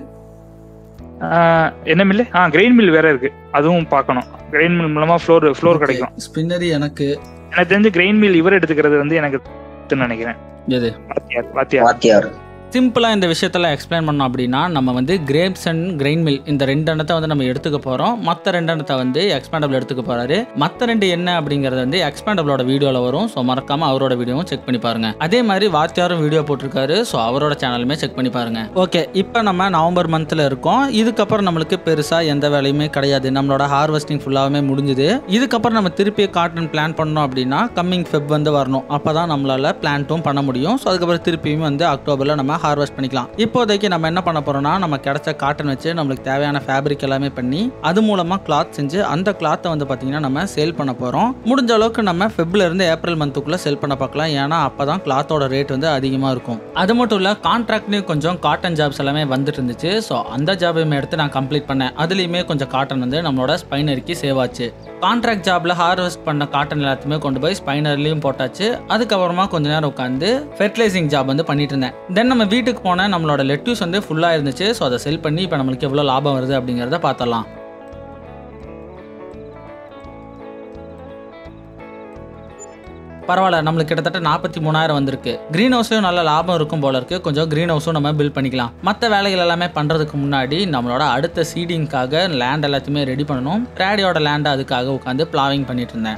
என்ன மில்லு? கிரெயின் மில் வேற இருக்கு, அதுவும் பார்க்கணும். கிரெயின் மில் மூலமா ஃப்ளோர் கிடைக்கும். ஸ்பின்னரி எனக்கு தெரிஞ்சு கிரெயின் மில் இவர் எடுத்துக்கிறது வந்து எனக்கு நினைக்கிறேன். வாத்தியார். சிம்பிளாக இந்த விஷயத்தெல்லாம் எக்ஸ்பிளைன் பண்ணோம் அப்படின்னா, நம்ம வந்து கிரேப்ஸ் அண்ட் கிரெயின் மில் இந்த 2 எண்ணத்தை வந்து நம்ம எடுத்துக்க போகிறோம். மற்ற 2 எண்ணத்தை வந்து எக்ஸ்பேண்டபிள் எடுத்துக்க போகிறாரு. மற்ற 2 என்ன அப்படிங்கிறது வந்து எக்ஸ்பேண்டபிளோட வீடியோவில் வரும். ஸோ மறக்காமல் அவரோட வீடியோவும் செக் பண்ணி பாருங்க. அதே மாதிரி வாத்தியாரும் வீடியோ போட்டிருக்காரு. ஸோ அவரோட சேனலுமே செக் பண்ணி பாருங்க. ஓகே, இப்போ நம்ம நவம்பர் மந்த்தில் இருக்கோம். இதுக்கப்புறம் நம்மளுக்கு பெருசாக எந்த வேலையுமே கிடையாது. நம்மளோட ஹார்வெஸ்டிங் ஃபுல்லாகவே முடிஞ்சுது. இதுக்கப்புறம் நம்ம திருப்பி காட்டன் பிளான் பண்ணோம் அப்படின்னா கம்மிங் ஃபெப் வந்து வரணும். அப்போ தான் நம்மளால் பிளான்ட்டும் பண்ண முடியும். ஸோ அதுக்கப்புறம் திருப்பியும் வந்து அக்டோபரில் நம்ம ஹார்வெஸ்ட் பண்ணிக்கலாம். இப்போதைக்கு நம்ம என்ன பண்ண போறோம்னா, நம்ம கிடைச்ச காட்டன் வச்சு நம்மளுக்கு தேவையான ஃபேப்ரிக் எல்லாமே பண்ணி அது மூலமா கிளாத் செஞ்சு அந்த கிளாத்தை வந்து பாத்தீங்கன்னா நம்ம சேல் பண்ண போறோம். முடிஞ்ச அளவுக்கு நம்ம ஃபெப்ல இருந்து ஏப்ரல் மந்த்துக்குள்ள சேல் பண்ண பார்க்கலாம். ஏன்னா அப்பதான் கிளாத்தோட ரேட் வந்து அதிகமா இருக்கும். அது மட்டும் இல்ல, கான்ட்ராக்ட்லயும் கொஞ்சம் காட்டன் ஜாப்ஸ் எல்லாமே வந்துட்டு இருந்துச்சு. ஸோ அந்த ஜாபையுமே எடுத்து நான் கம்ப்ளீட் பண்ணேன். அதுலயுமே கொஞ்சம் காட்டன் வந்து நம்மளோட ஸ்பைனரிக்கு சேவ் ஆச்சு. கான்ட்ராக்ட் ஜாப்ல ஹார்வெஸ்ட் பண்ண காட்டன் எல்லாத்தையுமே கொண்டு போய் ஸ்பைனர்லயும் போட்டாச்சு. அதுக்கப்புறமா கொஞ்ச நேரம் உட்காந்து ஃபெர்டிலைசிங் ஜாப் வந்து பண்ணிட்டு இருந்தேன். தென் நம்ம வீட்டுக்கு போன நம்மளோட லெட்யூஸ் வந்து ஃபுல்லா இருந்துச்சு. ஸோ அதை செல் பண்ணி இப்போ நம்மளுக்கு எவ்வளோ லாபம் வருது அப்படிங்கிறத பார்த்தலாம். பரவாயில்ல, நம்மளுக்கு கிட்டத்தட்ட 43,000 வந்திருக்கு. கிரீன் ஹவுஸ்லயும் நல்ல லாபம் இருக்கும் போல இருக்கு. கொஞ்சம் கிரீன் ஹவுஸும் நம்ம பில்ட் பண்ணிக்கலாம். மற்ற வேலைகள் எல்லாமே பண்றதுக்கு முன்னாடி நம்மளோட அடுத்த சீடிங்காக லேண்ட் எல்லாத்தையுமே ரெடி பண்ணணும். ரேடியோட லேண்ட் அதுக்காக உட்காந்து பிளாவிங் பண்ணிட்டு இருந்தேன்.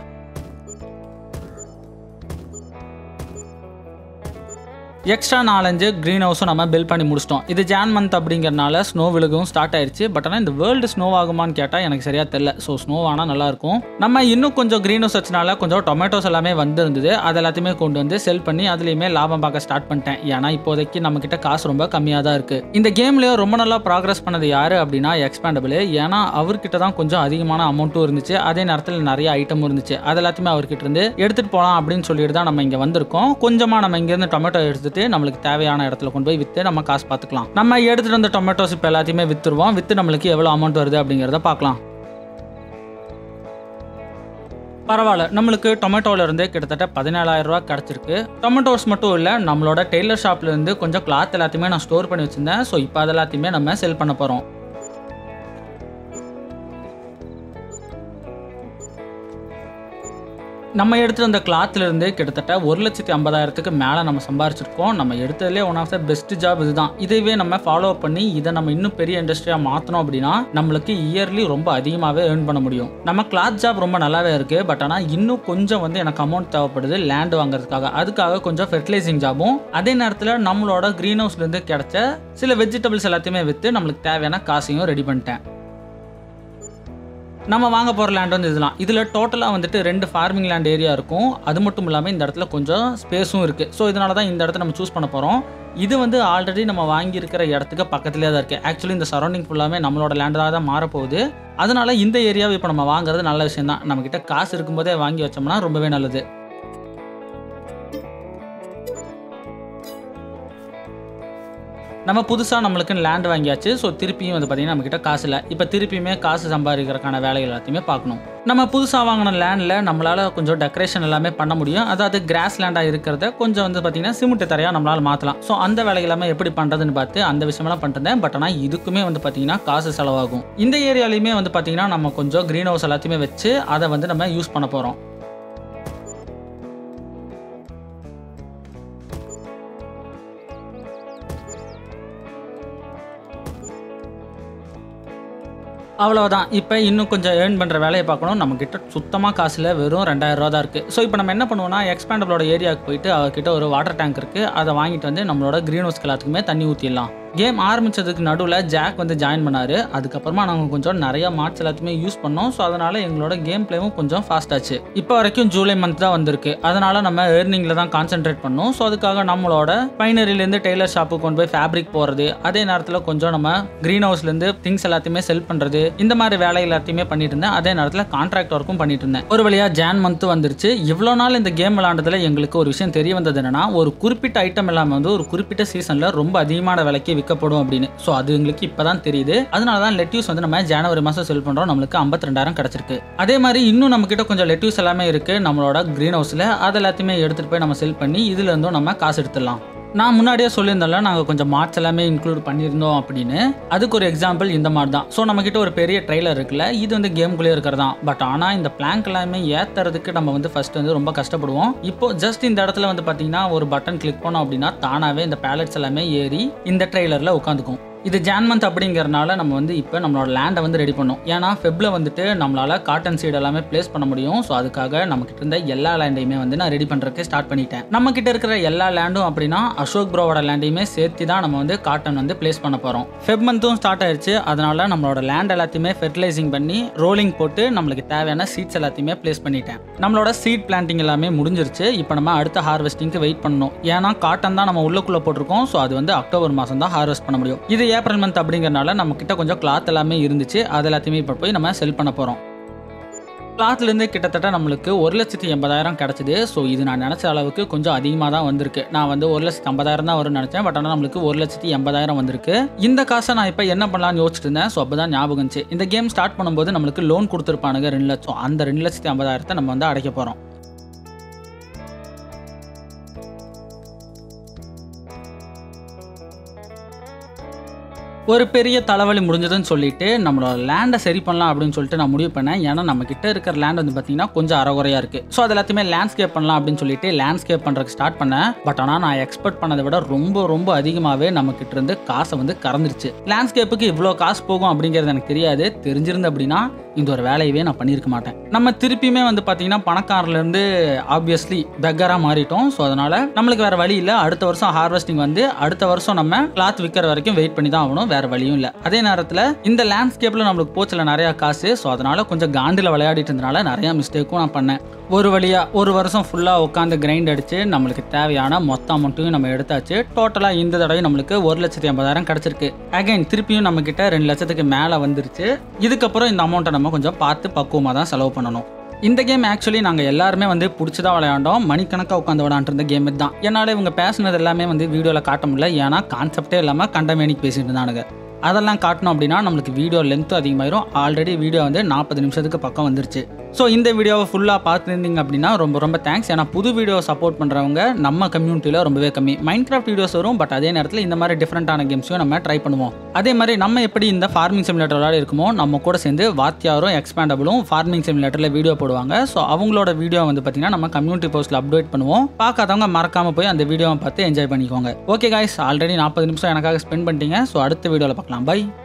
எக்ஸ்ட்ரா 4-5 கிரீன் ஹவுஸும் நம்ம பில்ட் பண்ணி முடிச்சிட்டோம். இது ஜான் மந்த் அப்படிங்கிறனால ஸ்னோ விழுகவும் ஸ்டார்ட் ஆயிடுச்சு. பட் ஆனால் இந்த வேர்ல்டு ஸ்னோ ஆகுமான்னு கேட்டால் எனக்கு சரியா தெரியல. ஸோ ஸ்னோ ஆனால் நல்லா இருக்கும். நம்ம இன்னும் கொஞ்சம் கிரீன் ஹவுஸ் வச்சனால கொஞ்சம் டொமேட்டோஸ் எல்லாமே வந்துருந்தது. அது எல்லாத்தையுமே கொண்டு வந்து செல் பண்ணி அதுலேயுமே லாபம் பார்க்க ஸ்டார்ட் பண்ணிட்டேன். ஏன்னா இப்போதைக்கு நம்ம கிட்ட காசு ரொம்ப கம்மியாக தான் இருக்கு. இந்த கேம்லேயே ரொம்ப நல்லா ப்ராக்ரஸ் பண்ணது யாரு அப்படின்னா எக்ஸ்பேண்டபிள். ஏன்னா அவர்கிட்ட தான் கொஞ்சம் அதிகமான அமௌண்ட்டும் இருந்துச்சு. அதே நேரத்தில் நிறைய ஐட்டமும் இருந்துச்சு. அது எல்லாத்தையுமே அவர்கிட்ட இருந்து எடுத்துட்டு போகலாம் அப்படின்னு சொல்லிட்டு தான் நம்ம இங்கே வந்திருக்கோம். கொஞ்சமாக நம்ம இங்கேருந்து டொமேட்டோ எடுத்து நம்மளுக்கு தேவையான இடத்துல கொண்டு போய் வித்து நம்ம காசு பார்த்துக்கலாம். நம்ம எடுத்துட்டு வந்த டொமேட்டோஸ் இப்போ எல்லாத்தையுமே வித்துருவோம். வித்து நம்மளுக்கு எவ்வளவு அமௌண்ட் வருது அப்படிங்கிறத பார்க்கலாம். பரவாயில்ல, நம்மளுக்கு டொமேட்டோல இருந்து கிட்டத்தட்ட 17,000 ரூபா கிடைச்சிருக்கு. டொமேட்டோஸ் மட்டும் இல்லை, நம்மளோட டெய்லர் ஷாப்ல இருந்து கொஞ்சம் கிளாத் எல்லாத்தையுமே நான் ஸ்டோர் பண்ணி வச்சிருந்தேன். ஸோ இப்போ அது எல்லாத்தையுமே நம்ம செல் பண்ண போறோம். நம்ம எடுத்துகிட்டு அந்த கிளாத்ல இருந்து கிட்டத்தட்ட 1,50,000க்கு மேலே நம்ம சம்பாரிச்சிருக்கோம். நம்ம எடுத்ததுலேயே one of the best job இதுதான். இதுவே நம்ம ஃபாலோ பண்ணி இதை நம்ம இன்னும் பெரிய இண்டஸ்ட்ரியாக மாற்றணும் அப்படின்னா நம்மளுக்கு இயர்லி ரொம்ப அதிகமாகவே ஏர்ன் பண்ண முடியும். நம்ம கிளாத் ஜாப் ரொம்ப நல்லாவே இருக்கு. பட் ஆனால் இன்னும் கொஞ்சம் வந்து எனக்கு அமௌண்ட் தேவைப்படுது லேண்ட் வாங்குறதுக்காக. அதுக்காக கொஞ்சம் ஃபெர்டிலைசிங் ஜாபும் அதே நேரத்தில் நம்மளோட கிரீன் ஹவுஸ்லேருந்து கிடைச்ச சில வெஜிடபிள்ஸ் எல்லாத்தையுமே விற்று நம்மளுக்கு தேவையான காசையும் ரெடி பண்ணிட்டேன். நம்ம வாங்க போகிற லேண்ட் வந்து இதெல்லாம். இதில் டோட்டலாக வந்துட்டு 2 ஃபார்மிங் லேண்ட் ஏரியா இருக்கும். அது மட்டும் இல்லாமல் இந்த இடத்துல கொஞ்சம் ஸ்பேஸும் இருக்குது. ஸோ இதனால தான் இந்த இடத்த நம்ம சூஸ் பண்ண போகிறோம். இது வந்து ஆல்ரெடி நம்ம வாங்கியிருக்கிற இடத்துக்கு பக்கத்துலேயே தான் இருக்குது. ஆக்சுவலி இந்த சரௌண்டிங் ஃபுல்லாமே நம்மளோட லேண்டாக தான் மாறப்போகுது. அதனால இந்த ஏரியாவை இப்போ நம்ம வாங்குறது நல்ல விஷயம் தான். நம்மக்கிட்ட காசு இருக்கும்போதே வாங்கி வச்சோம்னா ரொம்பவே நல்லது. நம்ம புதுசாக நம்மளுக்கு லேண்ட் வாங்கியாச்சு. ஸோ திருப்பியும் வந்து பார்த்திங்கன்னா நம்மக்கிட்ட காசு இல்லை. இப்போ திருப்பியுமே காசு சம்பாதிக்கிறதுக்கான வேலைகள் எல்லாத்தையுமே பார்க்கணும். நம்ம புதுசாக வாங்கின லேண்டில் நம்மளால் கொஞ்சம் டெக்கரேஷன் எல்லாமே பண்ண முடியும். அதாவது கிராஸ் லேண்டாக இருக்கிறத கொஞ்சம் வந்து பார்த்திங்கன்னா சிமெண்ட் தரையாக நம்மளால் மாற்றலாம். ஸோ அந்த வேலைகள் எல்லாமே எப்படி பண்ணுறதுன்னு பார்த்து அந்த விஷயமெல்லாம் பண்ணிருந்தேன். பட் ஆனால் இதுக்குமே வந்து பார்த்திங்கன்னா காசு செலவாகும். இந்த ஏரியாலையுமே வந்து பார்த்திங்கன்னா நம்ம கொஞ்சம் க்ரீன் ஹவுஸ் எல்லாத்தையுமே வச்சு அதை வந்து நம்ம யூஸ் பண்ண போகிறோம். அவ்வளோதான். இப்போ இன்னும் கொஞ்சம் ஏர்ன் பண்ணுற வேலையை பார்க்கணும். நம்மக்கிட்ட சுத்தமாக காசில் வெறும் 2,000 ரூபா தான் இருக்குது. ஸோ இப்போ நம்ம என்ன பண்ணுவோம்னா எக்ஸ்பேண்டபிளோட ஏரியாவுக்கு போயிட்டு அவர்கிட்ட ஒரு வாட்டர் டேங்க் இருக்குது. அதை வாங்கிட்டு வந்து நம்மளோட க்ரீன் ஹவுஸ் எல்லாத்துக்குமே தண்ணி ஊற்றிடலாம். கேம் ஆரம்பித்ததுக்கு நடுவில் ஜாக் வந்து ஜாயின் பண்ணார். அதுக்கப்புறமா நாங்கள் கொஞ்சம் நிறையா மார்ட்ஸ் எல்லாத்தையுமே யூஸ் பண்ணோம். ஸோ அதனால் எங்களோட கேம் பிளேவும் கொஞ்சம் ஃபாஸ்ட் ஆச்சு. இப்போ வரைக்கும் ஜூலை மந்த் தான் வந்திருக்கு. அதனால் நம்ம ஏர்னிங்கில் தான் கான்சென்ட்ரேட் பண்ணோம். ஸோ அதுக்காக நம்மளோட பைனரியிலேருந்து டெய்லர் ஷாப்புக்கு கொண்டு போய் ஃபேப்ரிக் போகிறது, அதே நேரத்தில் கொஞ்சம் நம்ம க்ரீன் ஹவுஸ்லேருந்து திங்ஸ் எல்லாத்தையுமே செல் பண்ணுறது, இந்த மாதிரி வேலை எல்லாத்தையுமே பண்ணிட்டு இருந்தேன். அதே நேரத்தில் கான்ட்ராக்ட் ஒர்க்கும் பண்ணிட்டு இருந்தேன். ஒரு வழியாக ஜான் மந்த் வந்துருச்சு. இவ்வளோ நாள் இந்த கேம் விளாண்டதில் எங்களுக்கு ஒரு விஷயம் தெரிய வந்தது என்னன்னா, ஒரு குறிப்பிட்ட ஐட்டம் எல்லாமே வந்து ஒரு குறிப்பிட்ட சீசனில் ரொம்ப அதிகமான விலைக்கு விற்கப்படும் அப்படின்னு. ஸோ அது எங்களுக்கு இப்பதான் தெரியுது. அதனால தான் லெட்யூஸ் வந்து நம்ம ஜனவரி மாதம் செல் பண்ணுறோம். நம்மளுக்கு 52,000 கிடைச்சிருக்கு. அதே மாதிரி இன்னும் நம்ம கிட்ட கொஞ்சம் லெட்யூஸ் எல்லாமே இருக்கு நம்மளோட கிரீன் ஹவுஸில். அது எல்லாத்தையுமே எடுத்துகிட்டு போய் நம்ம செல் பண்ணி இதுல இருந்தும் நம்ம காசு எடுத்துடலாம். நான் முன்னாடியே சொல்லியிருந்தோம்ல நாங்கள் கொஞ்சம் மார்ட்ஸ் எல்லாமே இன்க்ளூட் பண்ணியிருந்தோம் அப்படின்னு. அதுக்கு ஒரு எக்ஸாம்பிள் இந்த மாதிரி தான். ஸோ நம்மக்கிட்ட ஒரு பெரிய ட்ரெய்லர் இருக்குல்ல, இது வந்து கேமுக்குள்ளே இருக்கிறதான். பட் ஆனால் இந்த பிளாங்க் எல்லாமே ஏற்றுறதுக்கு நம்ம வந்து ஃபர்ஸ்ட் வந்து ரொம்ப கஷ்டப்படுவோம். இப்போ ஜஸ்ட் இந்த இடத்துல வந்து பார்த்தீங்கன்னா ஒரு பட்டன் கிளிக் பண்ணோம் அப்படின்னா தானாகவே இந்த பேலட்ஸ் எல்லாமே ஏறி இந்த ட்ரெய்லரில் உட்காந்துக்கும். இது ஜான் மந்த் அப்படிங்கிறனால நம்ம வந்து இப்போ நம்மளோட லேண்டை வந்து ரெடி பண்ணோம். ஏன்னா ஃபெப்ல வந்துட்டு நம்மளால காட்டன் சீட் எல்லாமே பிளேஸ் பண்ண முடியும். ஸோ அதுக்காக நம்ம கிட்ட இருந்த எல்லா லேண்டையுமே வந்து நான் ரெடி பண்றதுக்கு ஸ்டார்ட் பண்ணிட்டேன். நம்ம கிட்ட இருக்கிற எல்லா லேண்டும் அப்படின்னா அசோக் ப்ரோவோட லேண்டையுமே சேர்த்து தான் நம்ம வந்து காட்டன் வந்து பிளேஸ் பண்ண போறோம். ஃபெப் மந்த்தும் ஸ்டார்ட் ஆயிடுச்சு. அதனால நம்மளோட லேண்ட் எல்லாத்தையுமே ஃபெர்டிலைசிங் பண்ணி ரோலிங் போட்டு நம்மளுக்கு தேவையான சீட்ஸ் எல்லாத்தையுமே பிளேஸ் பண்ணிட்டேன். நம்மளோட சீட் பிளான்டிங் எல்லாமே முடிஞ்சிருச்சு. இப்போ நம்ம அடுத்த ஹார்வெஸ்டிங்க்கு வெயிட் பண்ணணும். ஏன்னா காட்டன் தான் நம்ம உள்ளுக்குள்ள போட்டிருக்கோம். ஸோ அது வந்து அக்டோபர் மாதம் தான் ஹார்வெஸ்ட் பண்ண முடியும். இது ஏப்ரல் மந்த் அப்படிங்கறனால நம்ம கிட்ட கொஞ்சம் கிளாத் எல்லாமே இருந்துச்சு. அது எல்லாத்தையுமே இப்போ போய் நம்ம செல் பண்ண போறோம். கிளாத்லேருந்து கிட்டத்தட்ட நம்மளுக்கு 1,80,000 கிடைச்சிது. ஸோ இது நான் நினச்ச அளவுக்கு கொஞ்சம் அதிகமாக தான் வந்திருக்கு. நான் வந்து 1,50,000 தான் வரும்னு நினச்சேன். பட் ஆனால் நம்மளுக்கு 1,80,000 வந்திருக்கு. இந்த காசை நான் இப்போ என்ன பண்ணலாம்னு யோசிச்சுட்டு இருந்தேன். ஸோ அப்போ தான் ஞாபகம் இருந்துச்சு, இந்த கேம் ஸ்டார்ட் பண்ணும்போது நம்மளுக்கு லோன் கொடுத்துருப்பானுங்க 2 லட்சம். அந்த 2,50,000 நம்ம வந்து அடைக்க போகிறோம். ஒரு பெரிய தலைவலி முடிஞ்சதுன்னு சொல்லிட்டு நம்மளோட லேண்டை சரி பண்ணலாம் அப்படின்னு சொல்லிட்டு நான் முடிவு பண்ணேன். ஏன்னா நம்ம கிட்ட இருக்கிற லேண்ட் வந்து பார்த்தீங்கன்னா கொஞ்சம் அறகுறையா இருக்கு. ஸோ அது எல்லாத்தையுமே லேண்ட்ஸ்கேப் பண்ணலாம் அப்படின்னு சொல்லிட்டு லேண்ட்ஸ்கேப் பண்றதுக்கு ஸ்டார்ட் பண்ணேன். பட் ஆனால் நான் எக்ஸ்பெக்ட் பண்ணதை விட ரொம்ப ரொம்ப அதிகமாகவே நம்ம கிட்ட இருந்து காசை வந்து கறந்துருச்சு. லேண்ட்ஸ்கேப்புக்கு இவ்வளோ காசு போகும் அப்படிங்கிறது எனக்கு தெரியாது. தெரிஞ்சிருந்து அப்படின்னா இந்த ஒரு வேலையவே நான் பண்ணியிருக்க மாட்டேன். நம்ம திருப்பியுமே வந்து பார்த்தீங்கன்னா பணக்காரில் இருந்து ஆப்வியஸ்லி பெக்கராக மாறிட்டோம். ஸோ அதனால நம்மளுக்கு வேற வழி இல்லை. அடுத்த வருஷம் ஹார்வெஸ்டிங் வந்து அடுத்த வருஷம் நம்ம கிளாத் விற்கிற வரைக்கும் வெயிட் பண்ணி தான் ஆகணும். வேற வழியும் இல்லை. அதே நேரத்தில் இந்த லேண்ட்ஸ்கேப்ல நம்மளுக்கு போச்சுல நிறைய காசு. ஸோ அதனால கொஞ்சம் காண்டில் விளையாடிட்டு இருந்தனால நிறைய மிஸ்டேக்கும் நான் பண்ணேன். ஒரு வழியா ஒரு வருஷம் ஃபுல்லா உட்காந்து கிரைண்ட் அடிச்சு நம்மளுக்கு தேவையான மொத்த அமௌண்ட்டையும் நம்ம எடுத்தாச்சு. டோட்டலா இந்த தடவை நம்மளுக்கு 1,50,000 கிடைச்சிருக்கு. அகைன் திருப்பியும் நம்ம கிட்ட 2 லட்சத்துக்கு மேல வந்துருச்சு. இதுக்கப்புறம் இந்த அமௌண்ட்டை நம்ம கொஞ்சம் பார்த்து பக்குவமாக தான் செலவு பண்ணணும். இந்த கேம் ஆக்சுவலி நாங்கள் எல்லாருமே வந்து பிடிச்சதான் விளையாண்டோம். மணிக்கணக்காக உட்காந்து விளையாண்டுருந்த கேம் தான். என்னால் இவங்க பேசுனது எல்லாமே வந்து வீடியோவில் காட்ட முடியல. ஏன்னா கான்செப்டே இல்லாமல் கண்டமேனிக்கு பேசிட்டு இருந்தானுங்க. அதெல்லாம் காட்டணும் அப்படின்னா நம்மளுக்கு வீடியோ லென்த்து அதிகமாயிரும். ஆல்ரெடி வீடியோ வந்து 40 நிமிஷத்துக்கு பக்கம் வந்துருச்சு. ஸோ இந்த வீடியோவை ஃபுல்லாக பார்த்துருந்தீங்க அப்படின்னா ரொம்ப ரொம்ப தேங்க்ஸ். ஏன்னா புது வீடியோ சப்போர்ட் பண்ணுறவங்க நம்ம கம்யூனிட்டியில் ரொம்பவே கம்மி. மைன்கிராஃப்ட் வீடியோஸ் வரும். பட் அதே நேரத்தில் இந்த மாதிரி டிஃப்ரெண்ட்டான கேம்ஸையும் நம்ம ட்ரை பண்ணுவோம். அதே மாதிரி நம்ம எப்படி இந்த ஃபார்மிங் சிமுலேட்டர் விளையாடி இருக்குமோ நம்ம கூட சேர்ந்து வாத்தியாரும் எக்ஸ்பேண்டபிளும் ஃபார்மிங் சிமுலேட்டரில் வீடியோ போடுவாங்க. ஸோ அவங்களோட வீடியோ வந்து பார்த்தீங்கன்னா நம்ம கம்யூனிட்டி போஸ்ட்டில் அப்டேட் பண்ணுவோம். பார்க்காதவங்க மறக்காமல் போய் அந்த வீடியோவை பார்த்து என்ஜாய் பண்ணிக்கோங்க. ஓகே காய்ஸ், ஆல்ரெடி 40 நிமிஷம் எனக்காக ஸ்பெண்ட் பண்ணிட்டீங்க. ஸோ அடுத்த வீடியோவில் பார்க்கலாம். பை.